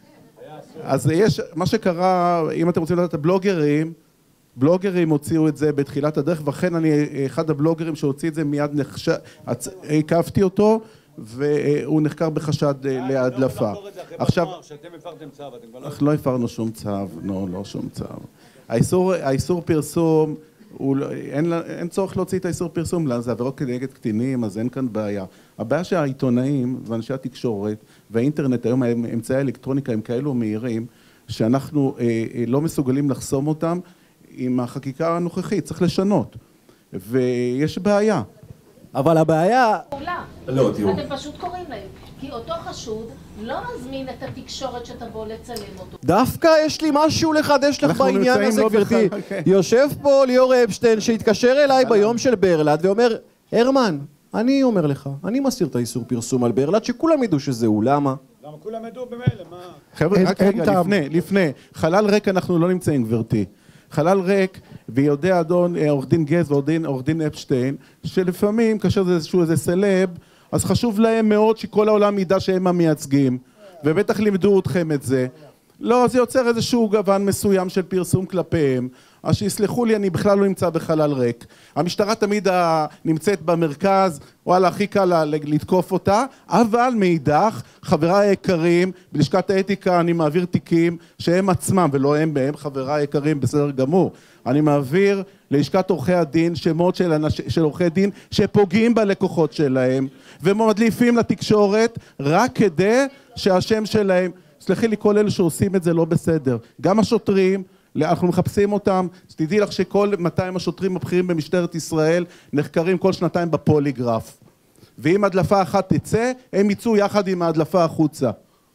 Speaker 2: אז יש, מה שקרה, אם אתם רוצים לדעת, הבלוגרים, בלוגרים הוציאו את זה בתחילת הדרך, וכן אני, אחד הבלוגרים שהוציא את זה מיד נחשב, עקבתי אותו, והוא נחקר בחשד להדלפה. עכשיו,
Speaker 3: שאתם הפרתם צו, אתם כבר לא...
Speaker 2: אנחנו לא הפרנו שום צו, לא, לא שום צו. האיסור, האיסור פרסום, אין, אין צורך להוציא את האיסור פרסום, זה עבירות כנגד קטינים, אז אין כאן בעיה. הבעיה שהעיתונאים ואנשי התקשורת והאינטרנט, היום אמצעי האלקטרוניקה הם כאלו מהירים, שאנחנו אה, לא מסוגלים לחסום אותם עם החקיקה הנוכחית, צריך לשנות. ויש בעיה.
Speaker 1: אבל הבעיה...
Speaker 10: לא, תראו. אתם פשוט קוראים להם, כי אותו חשוד לא מזמין את התקשורת שתבוא לצלם אותו.
Speaker 1: דווקא יש לי משהו לחדש לך בעניין הזה, גברתי. יושב פה ליאור אפשטיין שהתקשר אליי ביום של ברלד ואומר, הרמן, אני אומר לך, אני מסיר את האיסור פרסום על ברלד, שכולם ידעו שזה הוא, למה?
Speaker 3: למה כולם ידעו במילא, מה?
Speaker 2: חבר'ה, רק רגע, לפני, לפני, חלל ריק אנחנו לא נמצאים, גברתי. חלל ריק, ויודע אדון עורך דין גז ועורך דין אפשטיין, שלפעמים כאשר זה איזשהו איזה סלב, אז חשוב להם מאוד שכל העולם ידע שהם המייצגים, ובטח לימדו אתכם את זה. לא, זה יוצר איזשהו גוון מסוים של פרסום כלפיהם, אז שיסלחו לי, אני בכלל לא נמצא בחלל ריק. המשטרה תמיד נמצאת במרכז, וואלה, הכי קל לתקוף אותה, אבל מאידך, חבריי היקרים, בלשכת האתיקה אני מעביר תיקים שהם עצמם, ולא הם בהם, חבריי היקרים, בסדר גמור. אני מעביר ללשכת עורכי הדין, שמות של, אנש... של עורכי דין, שפוגעים בלקוחות שלהם, ומדליפים לתקשורת, רק כדי שהשם שלהם, סלחי לי, כל אלה שעושים את זה לא בסדר. גם השוטרים, אנחנו מחפשים אותם, תדעי לך שכל מאתיים השוטרים הבכירים במשטרת ישראל נחקרים כל שנתיים בפוליגרף. ואם הדלפה אחת תצא, הם יצאו יחד עם ההדלפה החוצה.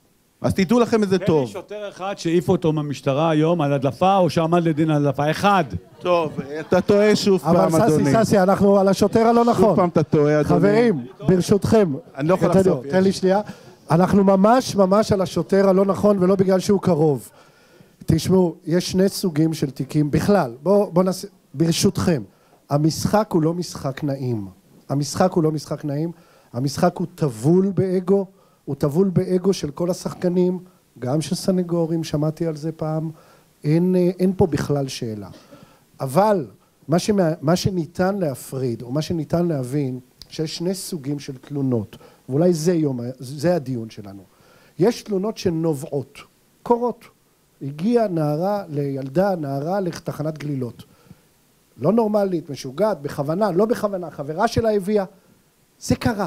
Speaker 2: אז תדעו לכם איזה טוב.
Speaker 3: יש שוטר אחד שהעיפו אותו מהמשטרה היום על הדלפה, או שעמד לדין על הדלפה. אחד.
Speaker 2: טוב, אתה טועה שוב פעם,
Speaker 5: אבל
Speaker 2: אדוני.
Speaker 5: ססי, ססי, אנחנו על השוטר הלא נכון.
Speaker 2: שוב פעם אתה טועה, אדוני.
Speaker 5: חברים, ברשותכם.
Speaker 2: אני לא יכול לחשוף.
Speaker 5: תן לי שנייה. אנחנו ממש ממש על השוטר הלא נכון, ולא בגלל שהוא קרוב. תשמעו, יש שני סוגים של תיקים בכלל. בואו בוא נעשה, ברשותכם. המשחק הוא לא משחק נעים. המשחק הוא לא משחק נעים. המשחק הוא טבול באגו. הוא טבול באגו של כל השחקנים, גם של סנגורים, שמעתי על זה פעם. אין, אין פה בכלל שאלה. אבל מה, שמה, מה שניתן להפריד, או מה שניתן להבין, שיש שני סוגים של תלונות, ואולי זה, יום, זה הדיון שלנו. יש תלונות שנובעות, קורות. הגיעה נערה לילדה, נערה לתחנת גלילות. לא נורמלית, משוגעת, בכוונה, לא בכוונה, חברה שלה הביאה. זה קרה.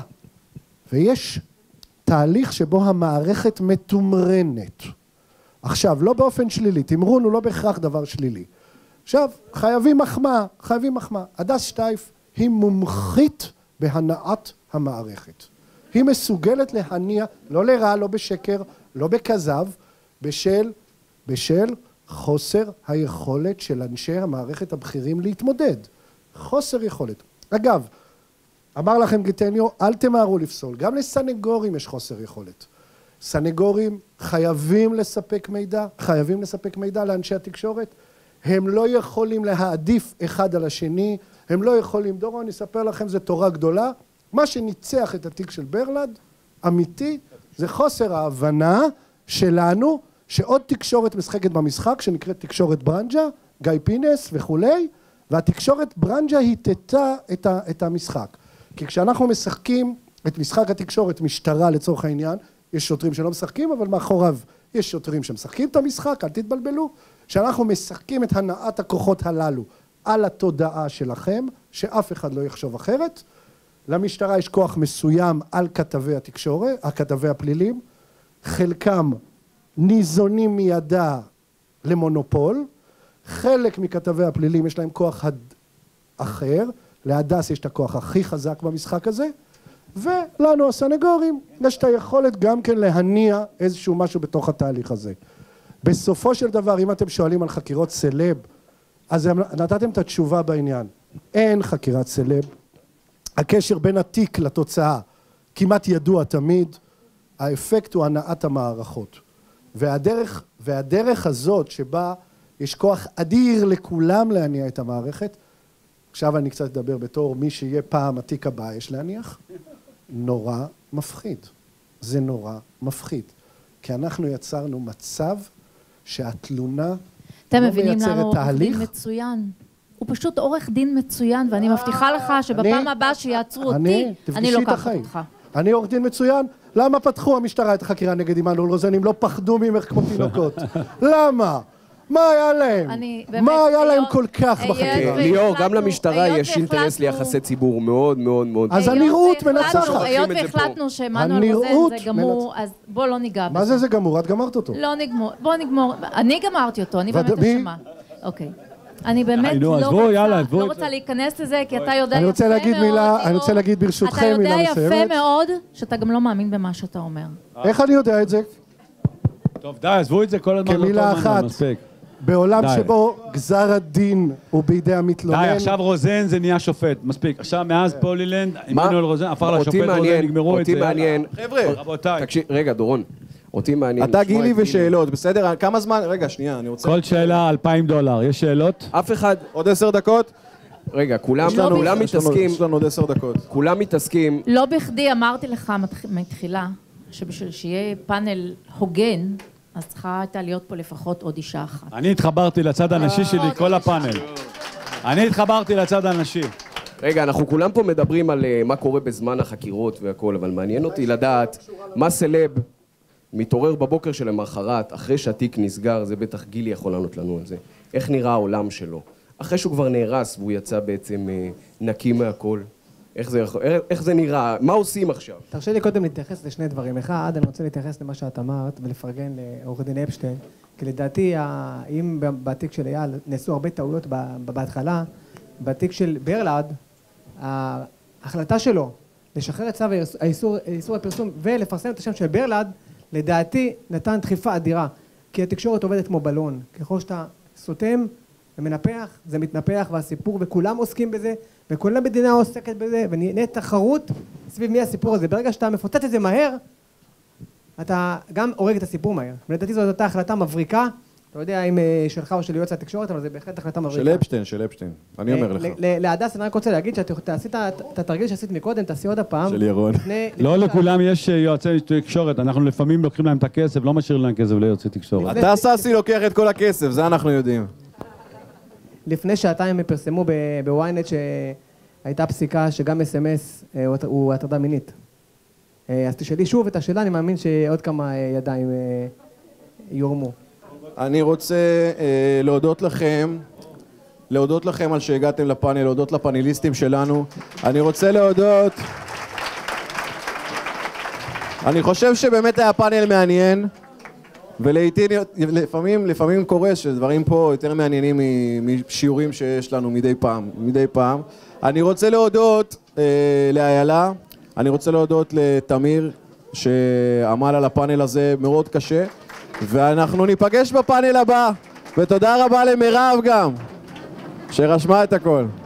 Speaker 5: ויש תהליך שבו המערכת מתומרנת. עכשיו, לא באופן שלילי, תמרון הוא לא בהכרח דבר שלילי. עכשיו, חייבים מחמאה, חייבים מחמאה. הדס שטייף היא מומחית בהנעת המערכת. היא מסוגלת להניע, לא לרע, לא בשקר, לא בכזב, בשל, בשל חוסר היכולת של אנשי המערכת הבכירים להתמודד. חוסר יכולת. אגב, אמר לכם גיטניו, אל תמהרו לפסול. גם לסנגורים יש חוסר יכולת. סנגורים חייבים לספק מידע, חייבים לספק מידע לאנשי התקשורת. הם לא יכולים להעדיף אחד על השני, הם לא יכולים, דורו, אני אספר לכם, זה תורה גדולה. מה שניצח את התיק של ברלד, אמיתי, זה חוסר ההבנה שלנו, שעוד תקשורת משחקת במשחק, שנקראת תקשורת ברנג'ה, גיא פינס וכולי, והתקשורת ברנג'ה היטטה את, ה, את המשחק. כי כשאנחנו משחקים את משחק התקשורת משטרה לצורך העניין, יש שוטרים שלא משחקים, אבל מאחוריו יש שוטרים שמשחקים את המשחק, אל תתבלבלו. כשאנחנו משחקים את הנעת הכוחות הללו על התודעה שלכם, שאף אחד לא יחשוב אחרת, למשטרה יש כוח מסוים על כתבי התקשורת, הכתבי הפלילים, חלקם ניזונים מידע למונופול, חלק מכתבי הפלילים יש להם כוח אחר, להדס יש את הכוח הכי חזק במשחק הזה, ולנו הסנגורים יש את היכולת גם כן להניע איזשהו משהו בתוך התהליך הזה. בסופו של דבר, אם אתם שואלים על חקירות סלב, אז נתתם את התשובה בעניין. אין חקירת סלב. הקשר בין התיק לתוצאה כמעט ידוע תמיד. האפקט הוא הנעת המערכות. והדרך, והדרך הזאת שבה יש כוח אדיר לכולם להניע את המערכת, עכשיו אני קצת אדבר בתור מי שיהיה פעם התיק הבא יש להניח, נורא מפחיד. זה נורא מפחיד. כי אנחנו יצרנו מצב שהתלונה
Speaker 6: אתם
Speaker 5: לא
Speaker 6: מבינים למה
Speaker 5: מייצרת
Speaker 6: הוא עורך
Speaker 5: תהליך.
Speaker 6: דין מצוין. הוא פשוט עורך דין מצוין, ואני מבטיחה לך שבפעם הבאה שיעצרו אותי, אני
Speaker 5: תפגשי את
Speaker 6: לוקחת
Speaker 5: החיים.
Speaker 6: אותך.
Speaker 5: אני עורך דין מצוין. למה פתחו המשטרה את החקירה נגד עמנואל רוזן? הם לא פחדו ממך כמו תינוקות. למה? מה היה להם?
Speaker 6: אני באמת,
Speaker 5: מה היה להם
Speaker 6: היות-
Speaker 5: כל כך
Speaker 6: היות
Speaker 5: בחקירה?
Speaker 9: ליאור, גם
Speaker 6: והחלטנו-
Speaker 9: למשטרה
Speaker 6: היות
Speaker 9: יש אינטרס
Speaker 6: והחלטנו-
Speaker 9: ליחסי ציבור מאוד מאוד מאוד.
Speaker 5: אז
Speaker 6: היות
Speaker 5: הנראות
Speaker 6: והחלטנו-
Speaker 5: מנצחת.
Speaker 6: היות
Speaker 9: את זה פה.
Speaker 6: והחלטנו שעמנואל
Speaker 5: הנראות
Speaker 6: רוזן זה גמור, אז בוא לא ניגע בזה.
Speaker 5: מה זה זה גמור? את גמרת אותו.
Speaker 6: לא נגמור, בוא נגמור. אני גמרתי אותו, אני באמת
Speaker 5: ודמי?
Speaker 6: אשמה. אוקיי. אני באמת
Speaker 3: די, נו,
Speaker 6: לא
Speaker 3: עזבו,
Speaker 6: רוצה,
Speaker 3: יאללה, עזבו
Speaker 6: לא
Speaker 3: את
Speaker 6: רוצה
Speaker 3: זה.
Speaker 6: להיכנס לזה, כי אתה יודע
Speaker 5: אני רוצה
Speaker 6: יפה
Speaker 5: להגיד
Speaker 6: מאוד,
Speaker 5: מילה-
Speaker 6: ליאור.
Speaker 5: אני רוצה להגיד ברשותכם
Speaker 6: אתה
Speaker 5: מילה
Speaker 6: יודע יפה
Speaker 5: מסוימת.
Speaker 6: מאוד שאתה גם לא מאמין במה שאתה אומר.
Speaker 5: איך אני יודע את זה?
Speaker 3: טוב, די, עזבו את זה כל הזמן.
Speaker 5: כמילה
Speaker 3: אותו
Speaker 5: אחת.
Speaker 3: מנוע, מספיק.
Speaker 5: בעולם
Speaker 3: די.
Speaker 5: שבו גזר הדין הוא בידי המתלונן.
Speaker 3: די, עכשיו רוזן זה נהיה שופט, מספיק. עכשיו מאז פולילנד, עמנואל רוזן, הפך
Speaker 9: אותי
Speaker 3: לשופט רוזן,
Speaker 9: מעניין,
Speaker 3: נגמרו את
Speaker 9: אותי
Speaker 3: זה.
Speaker 9: מעניין.
Speaker 1: חבר'ה,
Speaker 3: רבותיי,
Speaker 9: תקשיב, רגע, דורון. אותי מעניין.
Speaker 1: אתה
Speaker 9: לשמוע
Speaker 1: גילי
Speaker 9: את גילי.
Speaker 1: ושאלות, בסדר? כמה זמן? רגע, שנייה, אני רוצה...
Speaker 3: כל שאלה אלפיים דולר. יש שאלות?
Speaker 9: אף אחד...
Speaker 1: עוד עשר דקות?
Speaker 9: רגע, כולם
Speaker 6: יש לנו-
Speaker 9: כולם
Speaker 1: יש לנו-
Speaker 9: מתעסקים,
Speaker 1: יש לנו עוד עשר דקות.
Speaker 9: כולם מתעסקים,
Speaker 6: לא בכדי אמרתי לך מתח- מתחילה, שבשביל שיהיה פאנל הוגן, אז צריכה הייתה להיות פה לפחות עוד אישה אחת.
Speaker 3: אני התחברתי לצד הנשי שלי, כל הפאנל. אני התחברתי לצד הנשי.
Speaker 9: רגע, אנחנו כולם פה מדברים על אה, מה קורה בזמן החקירות והכל, אבל מעניין אותי לדעת מה סלב מתעורר בבוקר של המחרת, אחרי שהתיק נסגר, זה בטח גילי יכול לענות לנו על זה, איך נראה העולם שלו, אחרי שהוא כבר נהרס והוא יצא בעצם אה, נקי מהכל, איך זה, יכול- איך, איך זה נראה, מה עושים עכשיו?
Speaker 8: תרשה לי קודם להתייחס לשני דברים. אחד, אני רוצה להתייחס למה שאת אמרת ולפרגן לעורך דין אפשטיין, כי לדעתי, ה- אם בתיק של אייל נעשו הרבה טעויות ב- ב- בהתחלה, בתיק של ברלד, ההחלטה שלו לשחרר את צו האיסור, איסור הפרסום ולפרסם את השם של ברלד, לדעתי נתן דחיפה אדירה, כי התקשורת עובדת כמו בלון, ככל שאתה סותם ומנפח, זה מתנפח והסיפור, וכולם עוסקים בזה, וכל המדינה עוסקת בזה, ונהיית תחרות סביב מי הסיפור הזה. ברגע שאתה מפוצץ את זה מהר, אתה גם הורג את הסיפור מהר. ולדעתי זאת הייתה החלטה מבריקה, לא יודע אם שלך או של יועץ התקשורת, אבל זה בהחלט החלטה מבריקה.
Speaker 1: של אפשטיין, של אפשטיין, אני אומר לך.
Speaker 8: להדס, אני רק רוצה להגיד שתעשי את התרגיל שעשית מקודם, תעשי עוד הפעם.
Speaker 1: של ירון.
Speaker 3: לא לכולם יש יועצי תקשורת, אנחנו לפעמים לוקחים להם את הכסף, לא משאירים להם כסף ליועצי תקשורת.
Speaker 1: אתה ססי לוקח את כל הכסף, זה אנחנו יודעים.
Speaker 8: לפני שעתיים הם פרסמו בוויינט שהייתה פסיקה שגם אס אם אס הוא הטרדה מינית. אז תשאלי שוב את השאלה, אני מאמין שעוד כמה ידיים יורמו.
Speaker 1: אני רוצה אה, להודות לכם, להודות לכם על שהגעתם לפאנל, להודות לפאנליסטים שלנו. אני רוצה להודות... אני חושב שבאמת היה פאנל מעניין, ולעיתים, לפעמים, לפעמים קורה שדברים פה יותר מעניינים משיעורים שיש לנו מדי פעם, מדי פעם. אני רוצה להודות אה, לאיילה, אני רוצה להודות לתמיר, שעמל על הפאנל הזה מאוד קשה. ואנחנו ניפגש בפאנל הבא, ותודה רבה למירב גם, שרשמה את הכל.